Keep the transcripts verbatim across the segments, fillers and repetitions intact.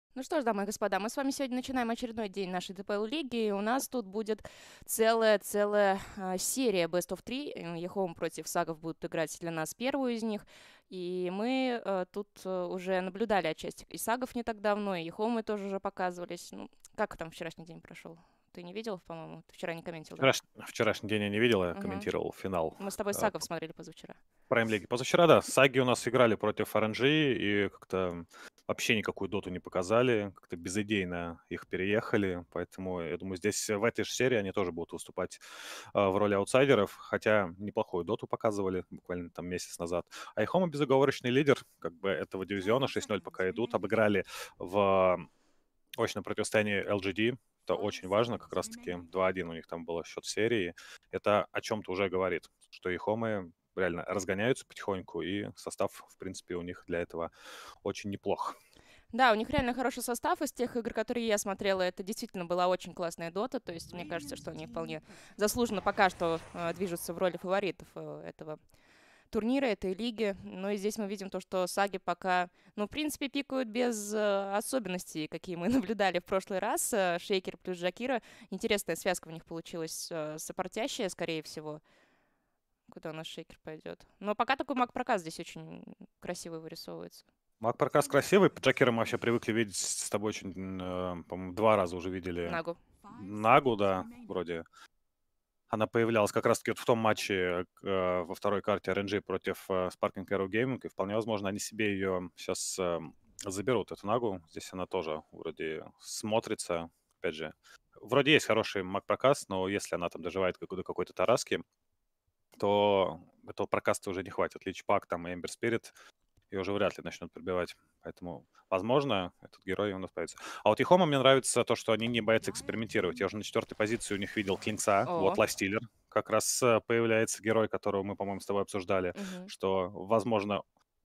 Ну что ж, дамы и господа, мы с вами сегодня начинаем очередной день нашей ТПЛ-лиги, и у нас тут будет целая-целая а, серия Best of три. Ехом против Сагов будут играть для нас первую из них, и мы э, тут э, уже наблюдали отчасти и Сагов не так давно, и Ехомы тоже уже показывались. Ну, как там вчерашний день прошел? Ты не видел, по-моему? Ты вчера не комментил, да? Вчераш- Вчерашний день я не видел, я Угу. комментировал финал Мы с тобой э, Сагов смотрели позавчера. Прайм-лиги. Позавчера, да, Саги у нас играли против ар эн джи и как-то вообще никакую доту не показали, как-то безыдейно их переехали, поэтому я думаю, здесь в этой же серии они тоже будут выступать э, в роли аутсайдеров, хотя неплохую доту показывали буквально там месяц назад. Айхома безоговорочный лидер как бы этого дивизиона, шесть ноль пока идут, обыграли в очном противостоянии эл джи ди. Это очень важно, как раз-таки два один у них там был счет серии. Это о чем-то уже говорит, что Ихомы реально разгоняются потихоньку, и состав, в принципе, у них для этого очень неплох. Да, у них реально хороший состав из тех игр, которые я смотрела. Это действительно была очень классная дота. То есть мне кажется, что они вполне заслуженно пока что э, движутся в роли фаворитов э, этого турнира, этой лиги. Но и здесь мы видим то, что Саги пока, ну, в принципе, пикают без э, особенностей, какие мы наблюдали в прошлый раз. Э, Шейкер плюс Джакира. Интересная связка у них получилась, э, сопартящая, скорее всего. Куда у нас Шейкер пойдет? Но пока такой маг-проказ здесь очень красиво вырисовывается. Маг Прокас красивый. Джакира мы вообще привыкли видеть с тобой очень, э, по-моему, два раза уже видели Нагу. Нагу, да, вроде. Она появлялась как раз-таки вот в том матче э, во второй карте ар эн джи против э, Sparking Arrow Gaming, и вполне возможно, они себе ее сейчас э, заберут, эту Нагу. Здесь она тоже вроде смотрится. Опять же, вроде есть хороший маг-прокаст, но если она там доживает как- до какой-то тараски, то этого прокаста уже не хватит. Личпак там и Эмбер Спирит и уже вряд ли начнут пробивать. Поэтому, возможно, этот герой у нас появится. А вот Ихома мне нравится то, что они не боятся экспериментировать. Я уже на четвертой позиции у них видел Клинкса. Вот О, Ластиллер как раз э, появляется герой, которого мы, по-моему, с тобой обсуждали, мгм. что, возможно,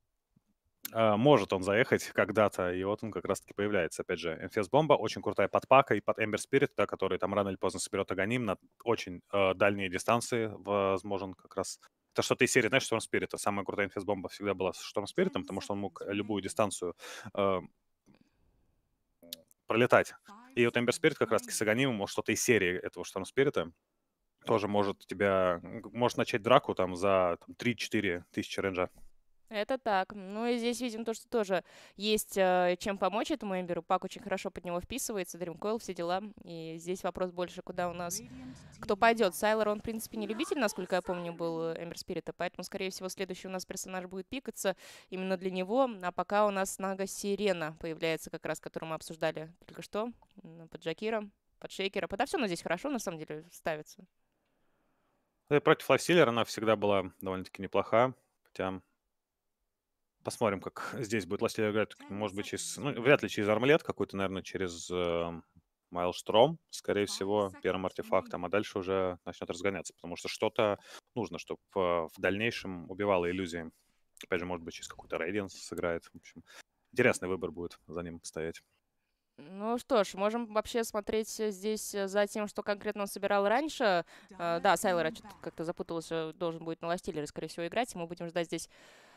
э, может он заехать когда-то, и вот он как раз-таки появляется. Опять же, Энфес Бомба, очень крутая подпака, и под Эмбер Спирит, да, который там рано или поздно соберет Аганим на очень э, дальние дистанции, возможен как раз. Это что-то из серии, знаешь, Шторм Спирита. Самая крутая Энфес Бомба всегда была с Шторм Спиритом, потому что он мог любую дистанцию э, пролетать. И вот Эмбер Спирит как раз-таки с Аганимом, может, что-то из серии этого Шторм Спирита тоже может тебя, м, может начать драку там за там, три-четыре тысячи ренджа. Это так. Ну и здесь видим то, что тоже есть э, чем помочь этому Эмберу. Пак очень хорошо под него вписывается, Дримкоил, все дела. И здесь вопрос больше, куда у нас кто пойдет. Сайлор, он, в принципе, не любитель, насколько я помню, был э, Эмбер Спирита, поэтому, скорее всего, следующий у нас персонаж будет пикаться именно для него. А пока у нас Нага Сирена появляется, как раз, которую мы обсуждали только что, м, под Джакира, под Шейкера. Подо все, но здесь хорошо, на самом деле, ставится. Ну и против Ластиллера она всегда была довольно-таки неплоха. Хотя посмотрим, как здесь будет Ластиллер играть. Может быть, через... Ну, вряд ли через армлет какой-то, наверное, через э, Майлштром, скорее всего, первым артефактом, а дальше уже начнет разгоняться, потому что что-то нужно, чтобы в дальнейшем убивало иллюзии. Опять же, может быть, через какой-то Рейдианс сыграет. В общем, интересный выбор будет за ним стоять. Ну что ж, можем вообще смотреть э, здесь э, за тем, что конкретно он собирал раньше. Э, да, Сайлор, я что-то как-то запутался, должен будет на Ластиллере, скорее всего, играть. И мы будем ждать здесь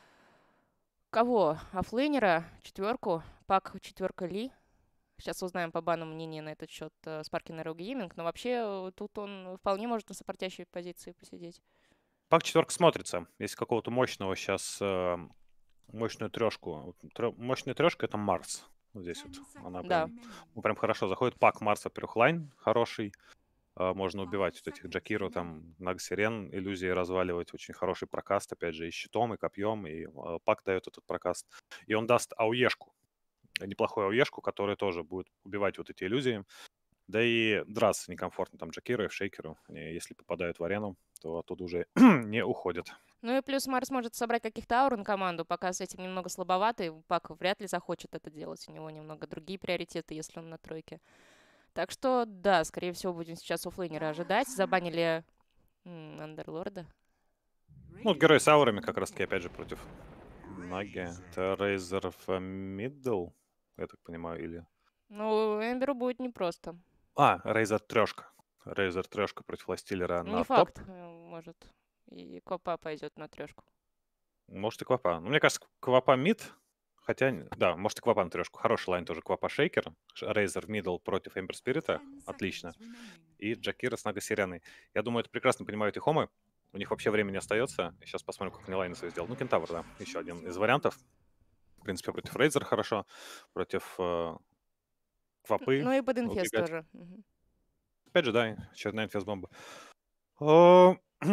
кого? Оффлейнера, четверку, пак четверка Ли. Сейчас узнаем по бану мнение на этот счет Sparking Arrow Gaming. Но вообще э, тут он вполне может на сопортящей позиции посидеть. Пак четверка смотрится. Если какого-то мощного сейчас, мощную трешку. Вот трё- мощная трешка — это Марс. Вот здесь вот она Да. прям, ну, прям хорошо заходит. Пак Марс, во-первых, лайн хороший. А, можно убивать вот этих Джакиру, там, Нагсирен, иллюзии разваливать. Очень хороший прокаст, опять же, и щитом, и копьем, и а, Пак дает этот прокаст. И он даст ауешку, неплохую ауешку, которая тоже будет убивать вот эти иллюзии. Да и драться некомфортно там Джакиру и Шейкеру. Они, если попадают в арену, то оттуда уже не уходят. Ну и плюс Марс может собрать каких-то ауру на команду, пока с этим немного слабовато, и Пак вряд ли захочет это делать. У него немного другие приоритеты, если он на тройке. Так что, да, скорее всего, будем сейчас оффлейнера ожидать. Забанили м, Андерлорда. Ну, вот герой с аурами как раз-таки, опять же, против Наги. Это Рейзер в Middle, я так понимаю, или... Ну, Эмберу будет непросто. А, Рейзер трешка. Рейзер трешка против Ластиллера Не на топ. факт, э, может. И Копа пойдет на трешку. Может, и Квапа. Ну, мне кажется, Квапа мид. Хотя, н- да, может и Квапа на трешку. Хороший лайн тоже. Квапа Шейкер, Рейзер в мидл против Эмбер Спирита. Отлично. И Джакира с Нага Сиреной. Я думаю, это прекрасно понимают и Хомы. У них вообще времени не остается. Сейчас посмотрим, как они лайны свои сделал. Ну, Кентавр, да, еще один из вариантов. В принципе, против Рейзер хорошо. Против э, Квапы Ну и под инфест убегать. тоже. Мгм. Опять же, да, очередная инфест-бомба. О,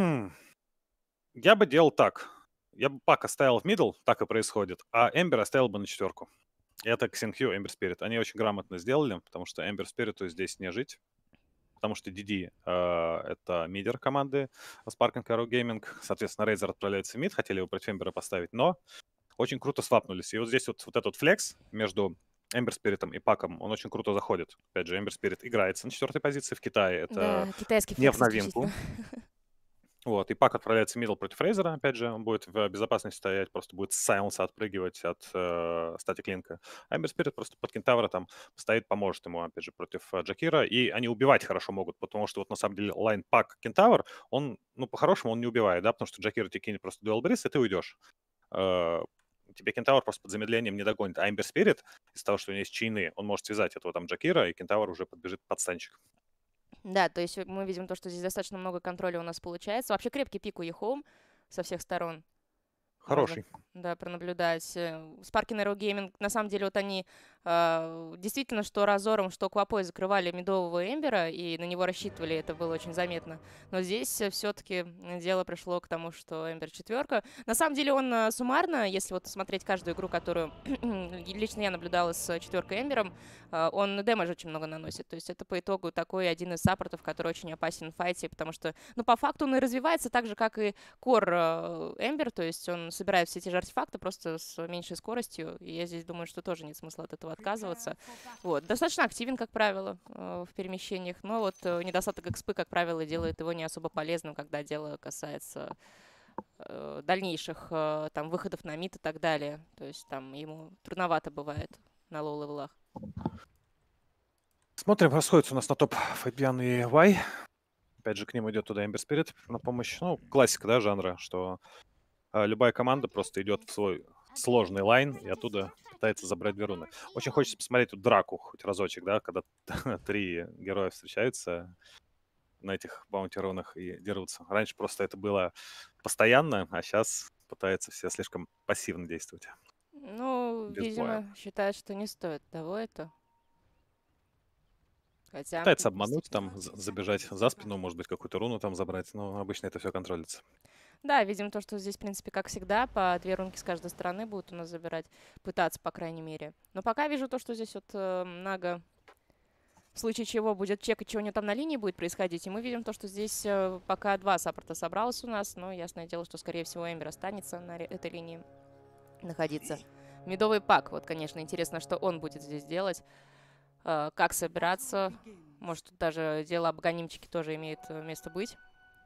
Я бы делал так. Я бы Пак оставил в мидл, так и происходит, а Эмбер оставил бы на четверку. Это Ксенхью, Эмбер Спирит. Они очень грамотно сделали, потому что Эмбер Спириту здесь не жить. Потому что ди ди э, это мидер команды Spark and Arrow Gaming. Соответственно, Рейзер отправляется в мид, хотели его против Эмбера поставить, но очень круто свапнулись. И вот здесь вот, вот этот флекс между Эмбер Спиритом и Паком, он очень круто заходит. Опять же, Эмбер Спирит играется на четвертой позиции в Китае. Это Да, китайский не в флекс новинку. исключительно. Вот, и Пак отправляется в мидл против Рейзера, опять же, он будет в безопасности стоять, просто будет с сайленса отпрыгивать от э, статик линка. А Эмбер Спирит просто под Кентавра там стоит, поможет ему, опять же, против э, Джакира, и они убивать хорошо могут, потому что вот на самом деле лайн Пак Кентавр, он, ну, по-хорошему он не убивает, да, потому что Джакира тебе кинет просто дуэл брис, и ты уйдешь. Э, тебе Кентавр просто под замедлением не догонит. А Эмбер Спирит, из-за того, что у него есть чейны, он может связать этого там Джакира, и Кентавр уже подбежит под станчик. Да, то есть мы видим то, что здесь достаточно много контроля у нас получается. Вообще крепкий пик у Ехоум со всех сторон. Можно, Хороший. да, пронаблюдать. Э, Spark and Arrow Gaming, на самом деле, вот они э, действительно, что Разором, что Квапой закрывали медового Эмбера, и на него рассчитывали, это было очень заметно. Но здесь все-таки дело пришло к тому, что Эмбер четверка. На самом деле он э, суммарно, если вот смотреть каждую игру, которую лично я наблюдала с четверкой Эмбером, э, он дэмэдж очень много наносит. То есть это по итогу такой один из саппортов, который очень опасен в файте, потому что, ну, по факту он и развивается так же, как и Кор Эмбер, то есть он собирает все те же артефакты, просто с меньшей скоростью. И я здесь думаю, что тоже нет смысла от этого отказываться. Вот. Достаточно активен, как правило, э, в перемещениях, но вот э, недостаток экспы, как правило, делает его не особо полезным, когда дело касается э, дальнейших э, там выходов на мид и так далее. То есть там ему трудновато бывает на лоу-левелах. Смотрим, расходится у нас на топ Фабиан и Вай. Опять же, к ним идет туда Эмбер Спирит на помощь. Ну, классика, да, жанра, что а, любая команда просто идет в свой сложный лайн и оттуда пытается забрать две руны. Очень хочется посмотреть тут драку хоть разочек, да, когда три героя встречаются на этих баунти-рунах и дерутся. Раньше просто это было постоянно, а сейчас пытаются все слишком пассивно действовать, Ну, без боя. видимо, считает, что не стоит того это. Хотя, Пытается обмануть, действительно. там, з- забежать за спину, может быть, какую-то руну там забрать, но обычно это все контролится. Да, видим то, что здесь, в принципе, как всегда, по две рунки с каждой стороны будут у нас забирать, пытаться, по крайней мере. Но пока вижу то, что здесь вот э, Нага, в случае чего, будет чекать, что у него там на линии будет происходить. И мы видим то, что здесь э, пока два саппорта собралось у нас, но ясное дело, что, скорее всего, Эмбер останется на ре- этой линии находиться. Медовый пак, вот, конечно, интересно, что он будет здесь делать, э, как собираться. Может, тут даже дело об аганимчике тоже имеет э, место быть.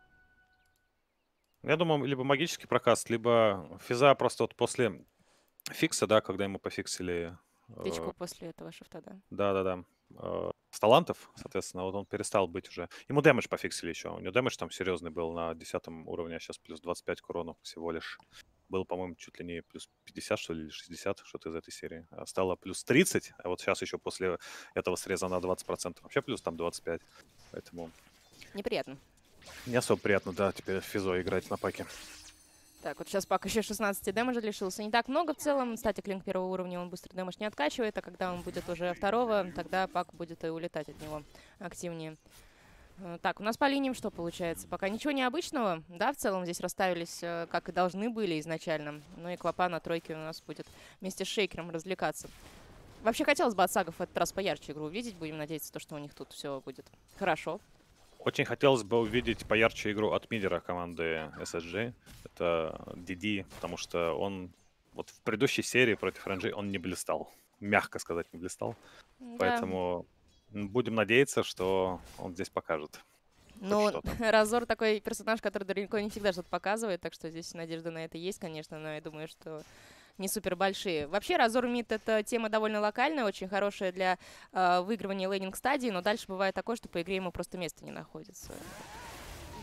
Я думаю, либо магический прокаст, либо физа просто вот после фикса, да, когда ему пофиксили, э, Тычку после этого шифта, да. да-да-да, э, с талантов, соответственно, вот он перестал быть уже. Ему дэмэдж пофиксили еще. У него дэмэдж там серьезный был на десятом уровне, а сейчас плюс двадцать пять к урону всего лишь. Был, по-моему, чуть ли не плюс пятьдесят, что ли, или шестьдесят, что-то из этой серии. А стало плюс тридцать, а вот сейчас еще после этого среза на двадцать процентов. Вообще плюс там двадцать пять. Поэтому Неприятно. не особо приятно, да, теперь физо играть на паке. Так, вот сейчас Пак еще шестнадцать дэмэджа лишился. Не так много в целом. Статик линк первого уровня он быстро дэмэдж не откачивает, а когда он будет уже второго, тогда Пак будет и улетать от него активнее. Э, Так, у нас по линиям что получается? Пока ничего необычного. Да, в целом здесь расставились, э, как и должны были изначально. Ну и Квапа на тройке у нас будет вместе с Шейкером развлекаться. Вообще хотелось бы от сагов в этот раз поярче игру увидеть. Будем надеяться, то, что у них тут все будет хорошо. Очень хотелось бы увидеть поярче игру от мидера команды эс эс джи. Это ди ди, потому что он вот в предыдущей серии против эр эн джи он не блистал. Мягко сказать, не блистал. Да. Поэтому м, будем надеяться, что он здесь покажет хоть Ну, что-то. Разор такой персонаж, который далеко не всегда что-то показывает, так что здесь надежда на это есть, конечно, но я думаю, что не супер большие. Вообще, Разор Мид — это тема довольно локальная, очень хорошая для э, выигрывания лейнинг стадии, но дальше бывает такое, что по игре ему просто места не находится.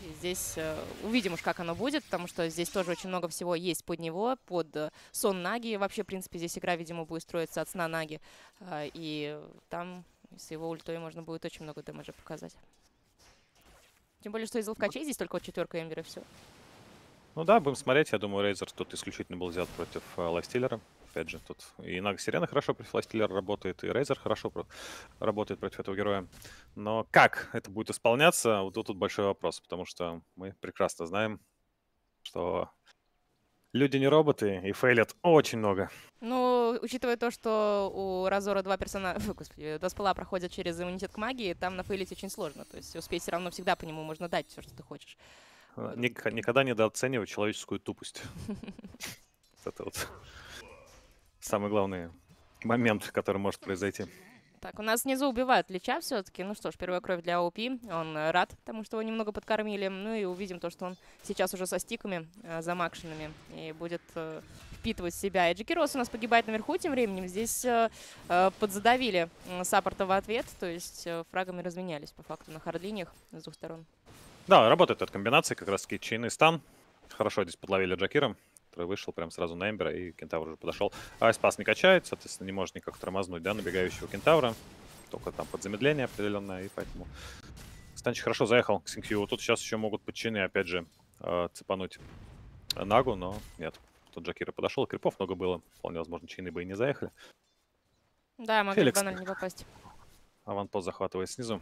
И здесь э, увидим уж, как оно будет, потому что здесь тоже очень много всего есть под него, под э, сон Наги. Вообще, в принципе, здесь игра, видимо, будет строиться от сна Наги. Э, и там с его ультой можно будет очень много дэмэджа показать. Тем более, что из ловкачей здесь только вот четверка Эмбер и все. Ну да, будем смотреть. Я думаю, Рейзер тут исключительно был взят против э, Лайфстиллера. Опять же, тут и Нага Сирена хорошо против Лайфстиллера работает, и Рейзер хорошо про- работает против этого героя. Но как это будет исполняться, вот тут, тут большой вопрос, потому что мы прекрасно знаем, что люди не роботы и фейлят очень много. Ну, учитывая то, что у Разора два персонажа, господи, два спала проходят через иммунитет к магии, там нафейлить очень сложно. То есть успеть все равно всегда по нему можно дать все, что ты хочешь. Э, ник- Никогда недооценивать человеческую тупость. Это вот самый главный момент, который может произойти. Так, у нас снизу убивают Лича все-таки. Ну что ж, первая кровь для ОП. Он э, рад, потому что его немного подкормили. Ну и увидим то, что он сейчас уже со стиками э, замакшенными и будет э, впитывать в себя. И Джеки Росс у нас погибает наверху тем временем. Здесь э, э, подзадавили э, саппорта в ответ. То есть э, фрагами разменялись по факту на хардлиниях с двух сторон. Да, работает эта комбинация, как раз таки чейн и стан. Хорошо здесь подловили Джакира, который вышел прям сразу на Эмбера, и Кентавр уже подошел. Айспас не качает, соответственно, не может никак тормознуть, да, набегающего Кентавра. Только там под замедление определенное, и поэтому Станчик хорошо заехал к Синкью. Тут сейчас еще могут подчины, опять же, э, цепануть Нагу, но нет. Тут Джакира подошел, крипов много было. Вполне возможно, чейны бы и не заехали. Да, могли Феликс банально не попасть. аванпост захватывает снизу.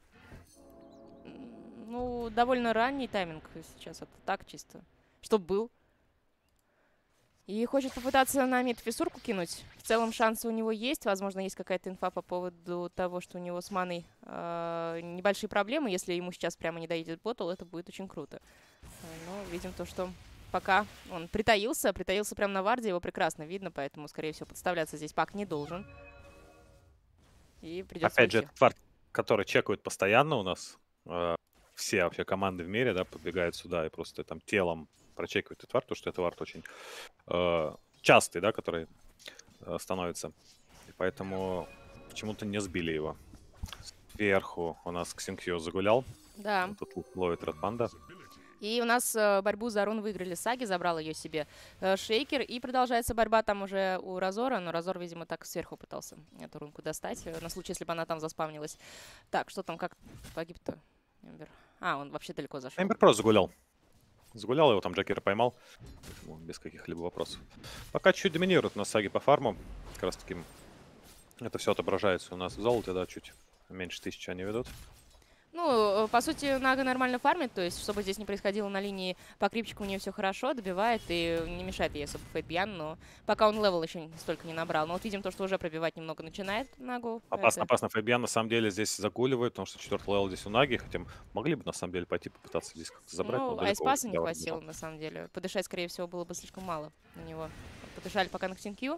М, Ну, довольно ранний тайминг сейчас. Это так чисто. Чтоб был. И хочет попытаться на мид фиссурку кинуть. В целом шансы у него есть. Возможно, есть какая-то инфа по поводу того, что у него с маной э, небольшие проблемы. Если ему сейчас прямо не доедет ботл, это будет очень круто. Э, Но видим то, что пока он притаился. Притаился прямо на варде, его прекрасно видно, поэтому, скорее всего, подставляться здесь пак не должен. И придется Опять же, уйти. этот вард, который чекают постоянно у нас. Э, все вообще команды в мире, да, подбегают сюда и просто там телом прочекивают этот вард, потому что это вард очень э, частый, да, который э, становится. И поэтому почему-то не сбили его. Сверху у нас Ксинкью загулял. Да. Вот тут ловит Ред Панда. И у нас э, борьбу за рун выиграли Саги, забрал ее себе э, Шейкер. И продолжается борьба там уже у Разора, но Разор, видимо, так сверху пытался эту рунку достать, э, на случай, если бы она там заспавнилась. Так, что там, как погиб-то Эмбер? А, он вообще далеко зашел. Эмбер просто загулял. Загулял, его там Джакира поймал. Поэтому без каких-либо вопросов. Пока чуть доминирует на Саги по фарму. Как раз таки это все отображается у нас в золоте, да, чуть меньше тысячи они ведут. Ну, э, по сути, Нага нормально фармит, то есть, чтобы здесь не происходило на линии, по крипчику у нее все хорошо, добивает и не мешает ей особо фейтбьян, но пока он левел еще столько не набрал. Но вот видим то, что уже пробивать немного начинает Нагу. Опасно, Это- опасно. Фейбьян на самом деле здесь загуливает, потому что четвертый левел здесь у Наги. Хотя могли бы на самом деле пойти попытаться здесь как-то забрать. но Ну, далеко айспаса очень не давно хватило, убежал. на самом деле. Подышать, скорее всего, было бы слишком мало на него. Подышали пока на Ксинкью.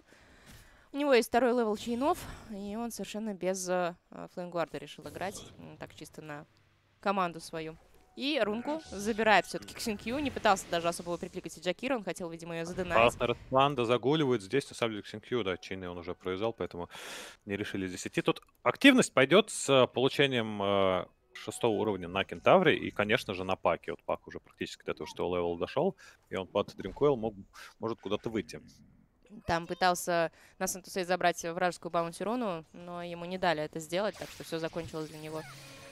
У него есть второй левел чейнов, и он совершенно без э, флеймгварда решил играть. м, Так чисто на команду свою. И рунку забирает все-таки Ксинкью. Не пытался даже особо его прикликать и Джакира. Он хотел, видимо, ее задынать. Опасно. Ред Панда загуливает. Здесь на самом деле Ксинкью, да, чейны он уже провязал, поэтому не решили здесь идти. Тут активность пойдет с э, получением э, шестого уровня на Кентавре и, конечно же, на Паке. Вот Пак уже практически до этого шестого левела дошел, и он под Дримкойл мог, может куда-то выйти. Там пытался на Сантусей забрать вражескую баунти руну, но ему не дали это сделать, так что все закончилось для него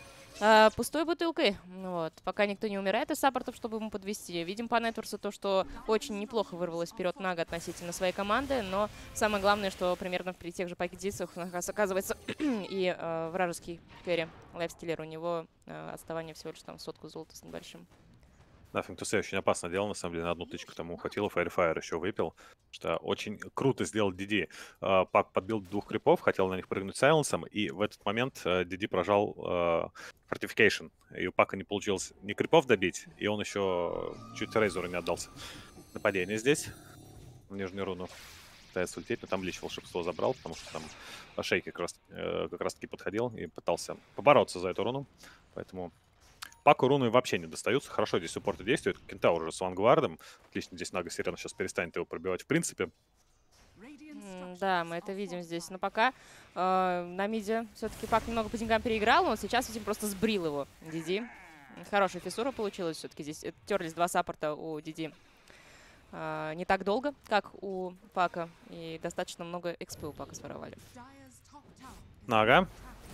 а, пустой бутылкой. Вот. Пока никто не умирает из саппортов, чтобы ему подвести. Видим по Нетворсу то, что очень неплохо вырвалась вперед Нага относительно своей команды, но самое главное, что примерно при тех же позициях у нас оказывается и э, вражеский керри Лайфстиллер. У него э, отставание всего лишь там сотку золота с небольшим. Да, Финтусей очень опасно делал, на самом деле, на одну тычку тому хватило, Файрфайр еще выпил, что очень круто сделал Диди. А, Пак подбил двух крипов, хотел на них прыгнуть сайленсом, и в этот момент а, Диди прожал а, Fortification, и у Пака не получилось ни крипов добить, и он еще чуть Рейзеру не отдался. Нападение здесь, в нижнюю руну пытается улететь, но там Лич волшебство забрал, потому что там Шейки как раз, э, как раз таки подходил и пытался побороться за эту руну, поэтому... Паку руны вообще не достаются. Хорошо здесь суппорты действуют. Кентаур уже с вангвардом. Отлично, здесь Нага Сирена сейчас перестанет его пробивать в принципе. М, Да, мы это видим здесь. Но пока э, на миде все-таки Пак немного по деньгам переиграл, но сейчас, видимо, просто сбрил его Диди. Хорошая фиссура получилась все-таки. Здесь терлись два саппорта у Диди. А, не так долго, как у Пака. И достаточно много экспы у Пака своровали. Нага.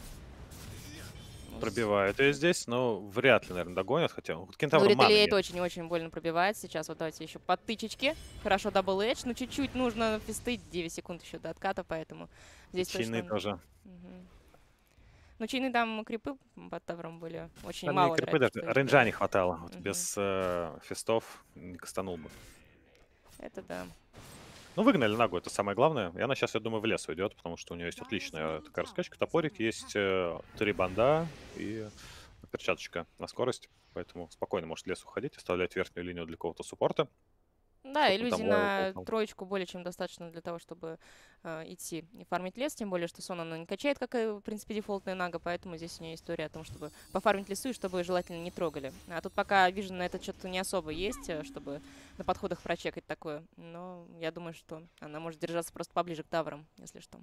Пробивают ее здесь, но вряд ли, наверное, догонят. Хотя у Кентавра Ну, маны Реталиейт нет. очень-очень больно пробивает сейчас. Вот давайте еще под тычечки. Хорошо, дабл эдж. Ну, чуть-чуть нужно фисты. девять секунд еще до отката, поэтому здесь Чины точно... тоже. Угу. Ну, чины там крипы под тавром были. Очень Там мало не крипы, даже вероятно, что рейнджа их не хватало. Вот Мгм. без э, фистов не кастанул бы. Это да. Ну, выгнали Нагу, это самое главное. И она сейчас, я думаю, в лес уйдет, потому что у нее есть отличная такая раскачка. Топорик, есть э, три банда и перчаточка на скорость. Поэтому спокойно может в лес уходить, оставлять верхнюю линию для какого-то суппорта. Да, Чтоб он иллюзий там левел на получал. троечку более чем достаточно для того, чтобы э, идти и фармить лес, тем более, что сон она не качает, как и, в принципе, дефолтная Нага, поэтому здесь у нее история о том, чтобы пофармить лесу и чтобы желательно не трогали. А тут пока вижу на это что-то не особо есть, э, чтобы на подходах прочекать такое, но я думаю, что она может держаться просто поближе к таврам, если что.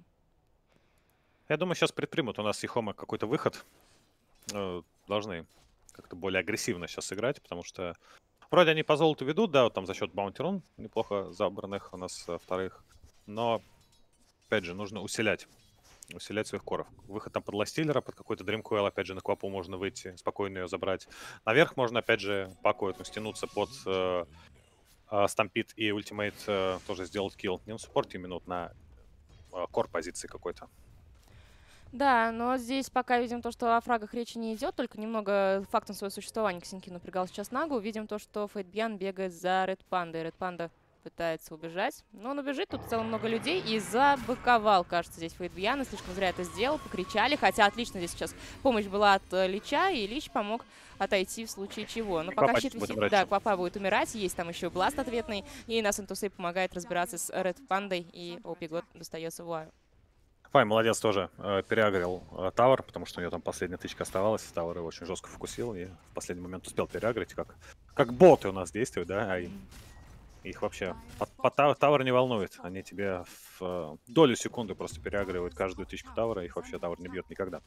Я думаю, сейчас предпримут у нас Ихома какой-то выход. Э, Должны как-то более агрессивно сейчас играть, потому что вроде они по золоту ведут, да, вот там за счет баунти-рун неплохо забранных у нас э, вторых. Но, опять же, нужно усилять. Усилять своих коров. Выход там под ластиллера, под какой-то дримкойл, опять же, на квапу можно выйти, спокойно ее забрать. Наверх можно, опять же, паку эту стянуться под э, э, стампит и ультимейт э, тоже сделать килл. Не на суппорте минут, на э, кор позиции какой-то. Да, но здесь пока видим то, что о фрагах речи не идет, только немного фактом своего существования Ксенки напрягал сейчас Нагу. Видим то, что Фейтбьян бегает за Ред Пандой. Ред Панда пытается убежать, но он убежит, тут в целом много людей, и забыковал, кажется, здесь Фейтбьяна, слишком зря это сделал, покричали, хотя отлично здесь сейчас помощь была от э, Лича, и Лич помог отойти в случае чего. Но пока Квапа щит будет висит, умирать да, еще. Квапа будет умирать, есть там еще бласт ответный, и нас Интусей помогает разбираться с Ред Пандой, и Опигот достается Вуаю. Фай, молодец, тоже э, переагрил э, Тавр, потому что у него там последняя тычка оставалась. Тавр его очень жестко фокусил и в последний момент успел переагрить, как, как боты у нас действуют, да, а им, их вообще по, по тав- Тавр не волнует. Они тебе в э, долю секунды просто переагривают каждую тычку Тавра, их вообще Тавр не бьет никогда.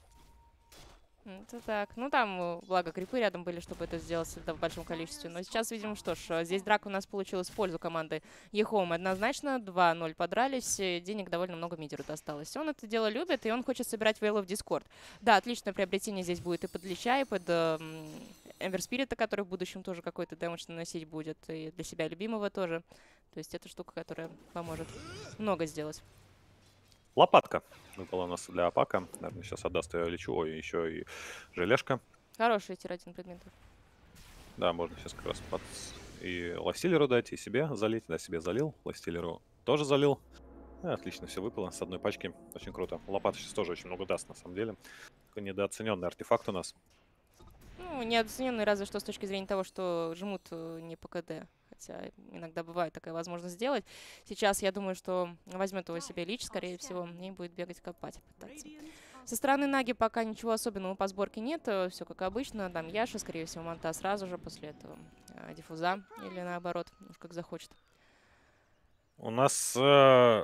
Это так. Ну, там, э, благо, крипы рядом были, чтобы это сделать всегда в большом количестве. Но сейчас видим, что ж, э, здесь драка у нас получилась в пользу команды Ехом. Однозначно, два ноль подрались, э, денег довольно много мидеру досталось. Он это дело любит, и он хочет собирать вейлы в Дискорд. Да, отличное приобретение здесь будет и под Лича, и под Эмбер Спирита, который в будущем тоже какой-то дэмэдж наносить будет, и для себя любимого тоже. То есть это штука, которая поможет много сделать. Лопатка выпала у нас для Апака. Наверное, сейчас отдаст ее Личу. Ой, еще и желешка. Хороший тир один предметов. Да, можно сейчас как раз под и Ластиллеру дать, и себе залить. Да, себе залил. Ластиллеру тоже залил. И отлично, все выпало с одной пачки. Очень круто. Лопата сейчас тоже очень много даст, на самом деле. Такой недооцененный артефакт у нас. Ну, неоцененный разве что с точки зрения того, что жмут э, не по КД. Хотя иногда бывает такая возможность сделать. Сейчас я думаю, что возьмет его себе Лич, скорее всего, и будет бегать копать, пытаться. Со стороны Наги пока ничего особенного по сборке нет. Все как обычно. Там Яша, скорее всего, Манта сразу же после этого э, Диффуза. Или наоборот, уж как захочет. У нас э,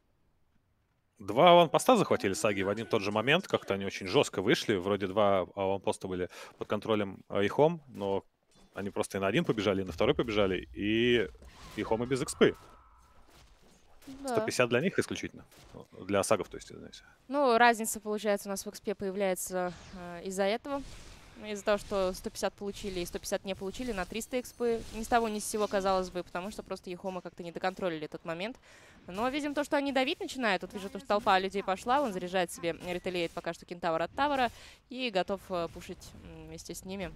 два аванпоста захватили Саги в один тот же момент. Как-то они очень жестко вышли. Вроде два аванпоста были под контролем э, Ихом, но они просто и на один побежали, и на второй побежали. И Ихом и без экспы. Да. сто пятьдесят для них исключительно. Для сагов, то есть, извиняюсь. Ну, разница, получается, у нас в экспе появляется э, из-за этого. Из-за того, что сто пятьдесят получили и сто пятьдесят не получили на триста экспы. Ни с того, ни с сего, казалось бы, потому что просто Ехома как-то не доконтролили этот момент. Но видим то, что они давить начинают. Тут вижу, то, что толпа людей пошла. Он заряжает себе, ретелеет пока что кентавр от тавра и готов э, пушить вместе с ними.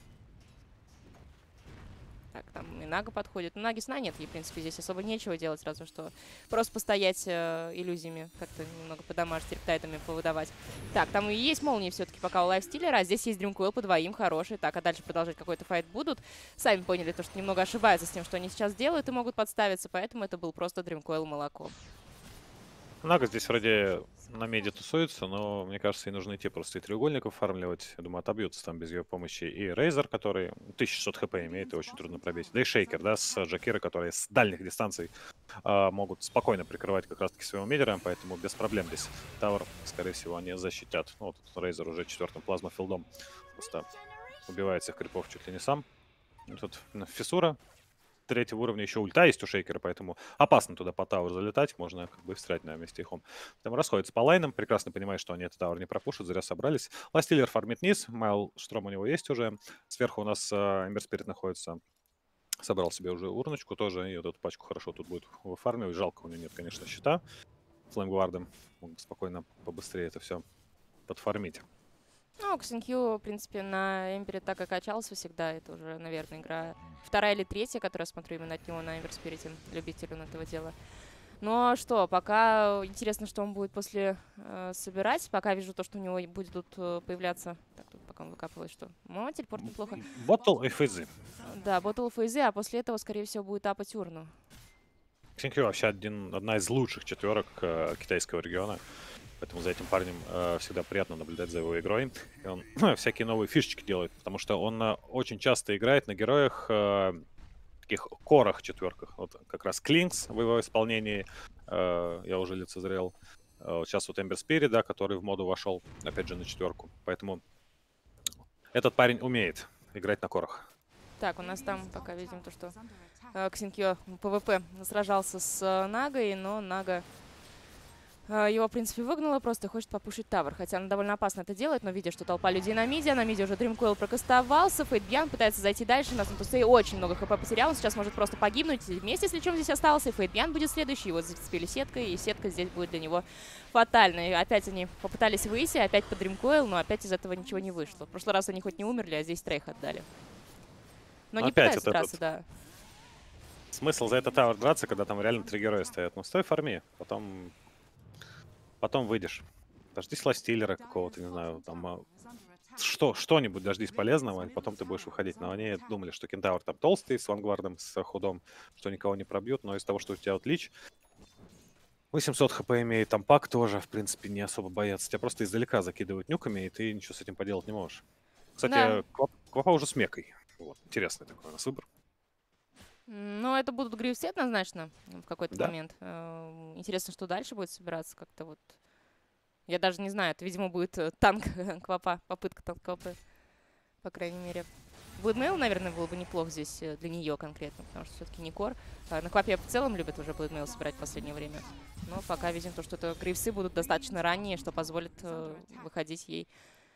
Так, там и Нага подходит. Ну, Наги сна нет, ей, в принципе, здесь особо нечего делать, разве что просто постоять э, иллюзиями, как-то немного по домашним рептайтами повыдавать. Так, там и есть молнии все-таки пока у лайфстиллера, а здесь есть дримкойл по двоим, хороший. Так, а дальше продолжать какой-то файт будут. Сами поняли то, что немного ошибаются с тем, что они сейчас делают, и могут подставиться, поэтому это был просто дримкойл молоко. Нага здесь вроде на меди тусуется, но мне кажется, ей нужно идти просто и треугольников фармливать. Я думаю, отобьются там без ее помощи. И Рейзер, который тысяча шестьсот хп имеет, и очень трудно пробить. Да и Шейкер, да, с Джакира, которые с дальних дистанций э, могут спокойно прикрывать как раз-таки своего медиара, поэтому без проблем здесь Тавр, скорее всего, они защитят. Ну, вот Рейзер уже четвертым плазмофилдом просто убивает всех крипов чуть ли не сам. И тут фиссура третьего уровня, еще ульта есть у Шейкера, поэтому опасно туда по тауэр залетать, можно как бы встрять на месте ихом. Там расходятся по лайнам, прекрасно понимает, что они этот тауэр не пропушат, зря собрались. Ластиллер фармит низ, Майл Штром у него есть уже. Сверху у нас Эмбер Спирит находится. Собрал себе уже урночку тоже, и вот эту пачку хорошо тут будет выфармивать. Жалко, у него нет, конечно, щита. Флеймгвардом мог бы спокойно побыстрее это все подфармить. Ну, Ксенкью, в принципе, на Эмпере так и качался всегда. Это уже, наверное, игра вторая или третья, которую я смотрю именно от него на Эмбер Спирите, любителю на этого дела. Ну что, пока интересно, что он будет после э, собирать. Пока вижу то, что у него будут э, появляться... Так, тут пока он выкапывает, что... Ну, телепорт неплохо. Боттл и фейзы. Да, боттл фейзы, а после этого, скорее всего, будет апать урну. Ксенкью вообще один, одна из лучших четверок э, китайского региона. Поэтому за этим парнем э, всегда приятно наблюдать за его игрой. И он всякие новые фишечки делает, потому что он э, очень часто играет на героях, э, таких корах четверках. Вот как раз Клинкс в его исполнении э, я уже лицезрел. Э, вот сейчас вот Эмбер Спирит, да, который в моду вошел, опять же, на четверку. Поэтому этот парень умеет играть на корах. Так, у нас там пока видим то, что э, Ксенкью ПВП сражался с э, Нагой, но Нага его, в принципе, выгнала, просто хочет попушить тавер. Хотя она довольно опасно это делает, но видя, что толпа людей на миде, на миде уже Дримкоил прокастовался, Фейтбьян пытается зайти дальше, нас Натусей очень много хп потерял, он сейчас может просто погибнуть, вместе с Личом здесь остался, и Фейтбьян будет следующий, его зацепили сеткой, и сетка здесь будет для него фатальной. И опять они попытались выйти, опять под Дримкоил, но опять из этого ничего не вышло. В прошлый раз они хоть не умерли, а здесь трейх отдали. Но не опять пытаются драться, да. Смысл за этот тавер драться, когда там реально три героя стоят? Ну, стой фарми, потом... Потом выйдешь. Дождись ластиллера какого-то, не знаю, там что, что-нибудь дождись полезного, и потом ты будешь выходить. Но они думали, что кентавр там толстый, с вангвардом, с худом, что никого не пробьют, но из того, что у тебя вот лич восемьсот хп имеет, там пак тоже, в принципе, не особо боятся. Тебя просто издалека закидывают нюками, и ты ничего с этим поделать не можешь. Кстати, да. Квапа уже с мекой. Вот, интересный такой у нас выбор. Ну, это будут грифсы однозначно в какой-то да. момент. Интересно, что дальше будет собираться как-то вот. Я даже не знаю, это, видимо, будет танк Квапа, попытка танк Квапы, по крайней мере. Блэдмейл, наверное, был бы неплох здесь для нее конкретно, потому что все-таки не кор. На Квапе в целом любят уже Блэдмейл собирать в последнее время. Но пока видим то, что это грифсы будут достаточно ранние, что позволит выходить ей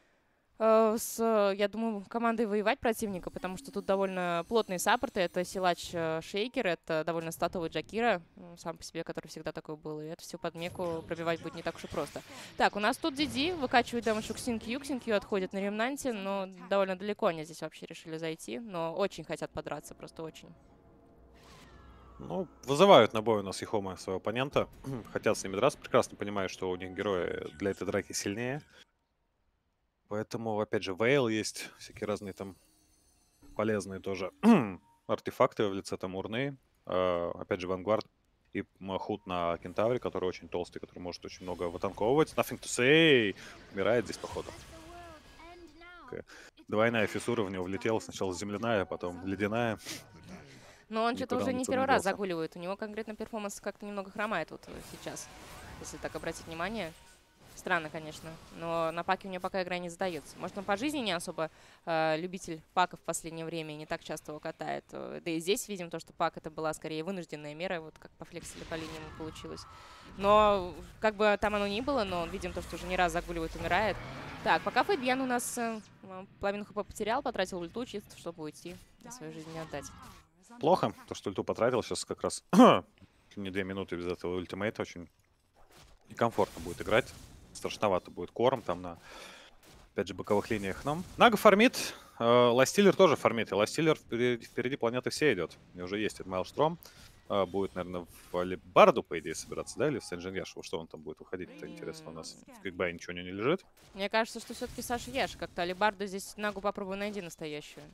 с, я думаю, командой воевать противника, потому что тут довольно плотные саппорты. Это силач Шейкер, это довольно статовый Джакира, сам по себе, который всегда такой был. И это все под меку пробивать будет не так уж и просто. Так, у нас тут Диди выкачивает дэмэдж у Ксенкью. Ксенкью отходит на ремнанте, но довольно далеко они здесь вообще решили зайти. Но очень хотят подраться, просто очень. Ну, вызывают на бой у нас Ихома своего оппонента. Хотят с ними драться, прекрасно понимают, что у них герои для этой драки сильнее. Поэтому, опять же, Вейл есть, всякие разные там полезные тоже артефакты в лице там урны. Э, опять же, Вангвард и Худ на Кентавре, который очень толстый, который может очень много вытанковывать. Nothing to say. Умирает здесь, походу. Okay. Двойная фиссура в него влетела. Сначала земляная, потом ледяная. Но он что-то уже не первый раз загуливает. У него конкретно перформанс как-то немного хромает вот сейчас, если так обратить внимание. Странно, конечно, но на паке у него пока игра не задается. Может, он по жизни не особо э, любитель паков в последнее время, не так часто его катает. Да и здесь видим то, что пак это была скорее вынужденная мера, вот как по флексили по линиям получилось. Но как бы там оно ни было, но видим то, что уже не раз загуливает, умирает. Так, пока Фейтбьян у нас э, половину хп потерял, потратил ульту, чисто чтобы уйти, свою жизнь не отдать. Плохо, то, что ульту потратил, сейчас как раз не две минуты без этого ультимейта очень некомфортно будет играть. Страшновато будет кором там на, опять же, боковых линиях. Но Нага фармит, э, Ластиллер тоже фармит. И Ластиллер впереди, впереди планеты все идет. У него уже есть этот Майлштром. Э, будет, наверное, в Алибарду, по идее, собираться, да? Или в Сен-Джин-Яшу? Что он там будет уходить-то, интересно, у нас в Кикбае ничего не лежит. Мне кажется, что все-таки Саша Яш как-то. Алибарду здесь Нагу попробуй найди настоящую.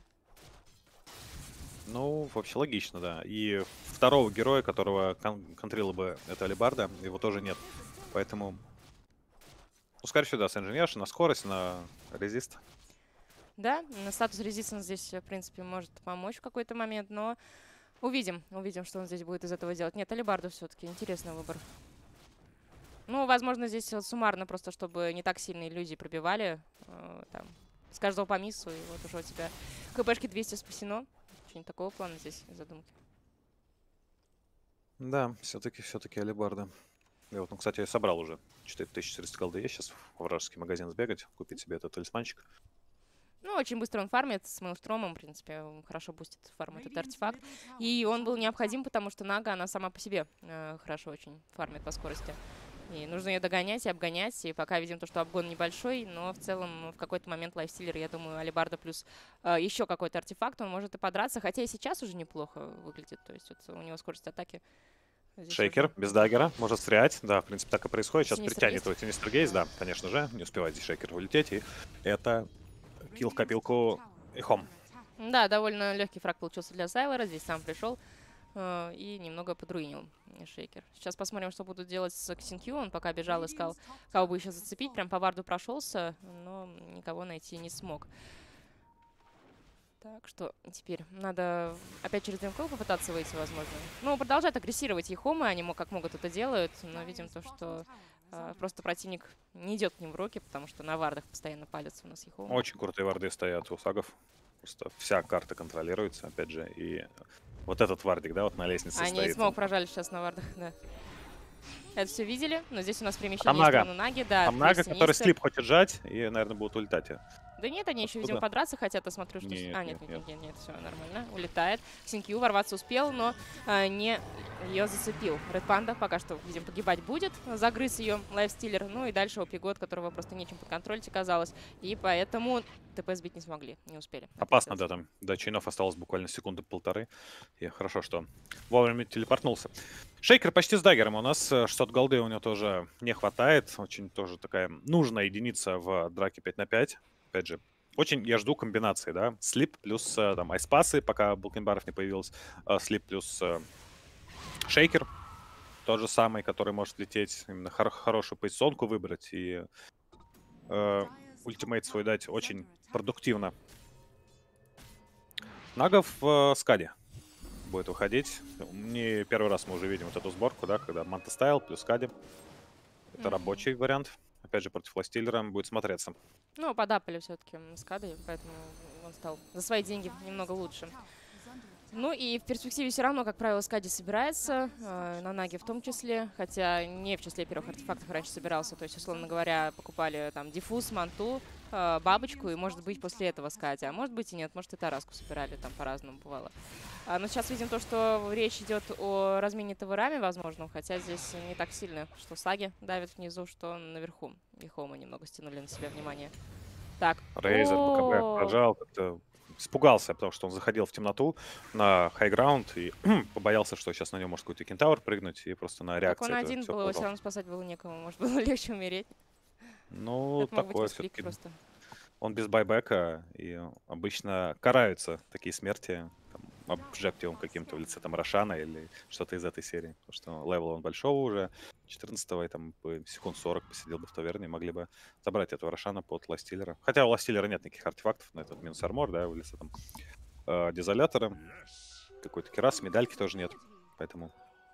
Ну, вообще логично, да. И второго героя, которого кон контрила бы это Алибарда, его тоже нет. Поэтому... Ну, скорее всего, да, Сен-Джин-Яш на скорость, на резист. Да, на статус резистанс здесь, в принципе, может помочь в какой-то момент, но увидим, увидим, что он здесь будет из этого делать. Нет, Алибарду все-таки интересный выбор. Ну, возможно, здесь суммарно просто, чтобы не так сильно иллюзии пробивали. Э, там, с каждого по миссу, и вот уже у тебя хпшки двести спасено. Что-нибудь такого плана здесь задумки. Да, все-таки, все-таки алебарда. Я вот, ну, кстати, я собрал уже четыре тысячи четыреста голды. Есть сейчас в вражеский магазин сбегать, купить себе этот талисманчик. Ну, очень быстро он фармит с Мейлстромом, в принципе, он хорошо бустит фарм этот артефакт. И он был необходим, потому что Нага, она сама по себе э, хорошо очень фармит по скорости. И нужно ее догонять и обгонять. И пока видим то, что обгон небольшой, но в целом в какой-то момент лайфстиллер, я думаю, алебарда плюс э, еще какой-то артефакт, он может и подраться. Хотя и сейчас уже неплохо выглядит. То есть вот у него скорость атаки. Здесь Шейкер уже... без даггера может стрелять. Да, в принципе, так и происходит. Сейчас Синистер притянет есть? его Синистер Гейз, да, конечно же. Не успевает здесь Шейкер улететь. И это килл в копилку и хом. Да, довольно легкий фраг получился для Сайлера. Здесь сам пришел э, и немного подруинил Шейкер. Сейчас посмотрим, что будут делать с Ксинкью. Он пока бежал, искал, кого бы еще зацепить. Прям по варду прошелся, но никого найти не смог. Так что теперь надо опять через ДМК попытаться выйти, возможно. Ну, продолжают агрессировать Ехомы, они как могут это делают, но видим то, что э, просто противник не идет к ним в руки, потому что на вардах постоянно палятся у нас Ехомы. Очень крутые варды стоят у сагов. Просто вся карта контролируется, опять же. И вот этот вардик, да, вот на лестнице Они стоит. смог прожали сейчас на вардах, да. Это все видели, но здесь у нас перемещение Там в Нага. сторону Наги, да. Там Нага, который слип хочет жать, и, наверное, будут улетать. Да нет, они еще, Откуда? видимо, подраться хотят, я смотрю, что... Нет, а, нет, нет, нет, нет. нет, нет, нет, все нормально, улетает. Ксинкью ворваться успел, но а, не ее зацепил. Ред Панда пока что, видим, погибать будет, загрыз ее лайфстиллер, ну и дальше Опигот, которого просто нечем подконтролить оказалось, и поэтому ТП сбить не смогли, не успели. Опасно, да, там до чинов осталось буквально секунды полторы. И хорошо, что вовремя телепортнулся. Шейкер почти с даггером. У нас шестьсот голды у него тоже не хватает. Очень тоже такая нужная единица в драке пять на пять. Опять же, очень я жду комбинации, да. Слип плюс там айспасы, пока Булкинбаров не появился. Слип плюс шейкер. Тот же самый, который может лететь, именно хор хорошую позиционку выбрать и э, ультимейт свой дать очень продуктивно. Нагов в э, скаде будет выходить. Не первый раз мы уже видим вот эту сборку, да, когда Манта Стайл плюс скади. Это mm-hmm. рабочий вариант. Опять же, против Ластиллера будет смотреться. Ну, подапали все-таки скады, поэтому он стал за свои деньги немного лучше. Ну и в перспективе все равно, как правило, скади собирается, э, на Наге в том числе, хотя не в числе первых артефактов раньше собирался, то есть, условно говоря, покупали там диффуз, манту, э, бабочку, и, может быть, после этого скади, а может быть и нет, может и тараску собирали, там по-разному бывало. А, но сейчас видим то, что речь идет о размене Таварами, возможно, хотя здесь не так сильно, что саги давят внизу, что наверху. И Хома немного стянули на себя внимание. Так. Рейзер БКБ прожал, как-то испугался, потому что он заходил в темноту на хайграунд и побоялся, что сейчас на него может какой-то кентавр прыгнуть, и просто на реакции. Так он один был, его все равно спасать было некому, может было легче умереть. Ну, это такое все-таки. Он без байбека, и обычно караются такие смерти обжективом каким-то в лице там Рошана или что-то из этой серии. Потому что левел он большого уже, четырнадцатого, и там секунд сорок посидел бы в таверне, могли бы забрать этого Рошана под Ластиллера. Хотя у Ластиллера нет никаких артефактов на этот минус армор, да, в лице там э, дезолятора, какой-то керас, медальки тоже нет, поэтому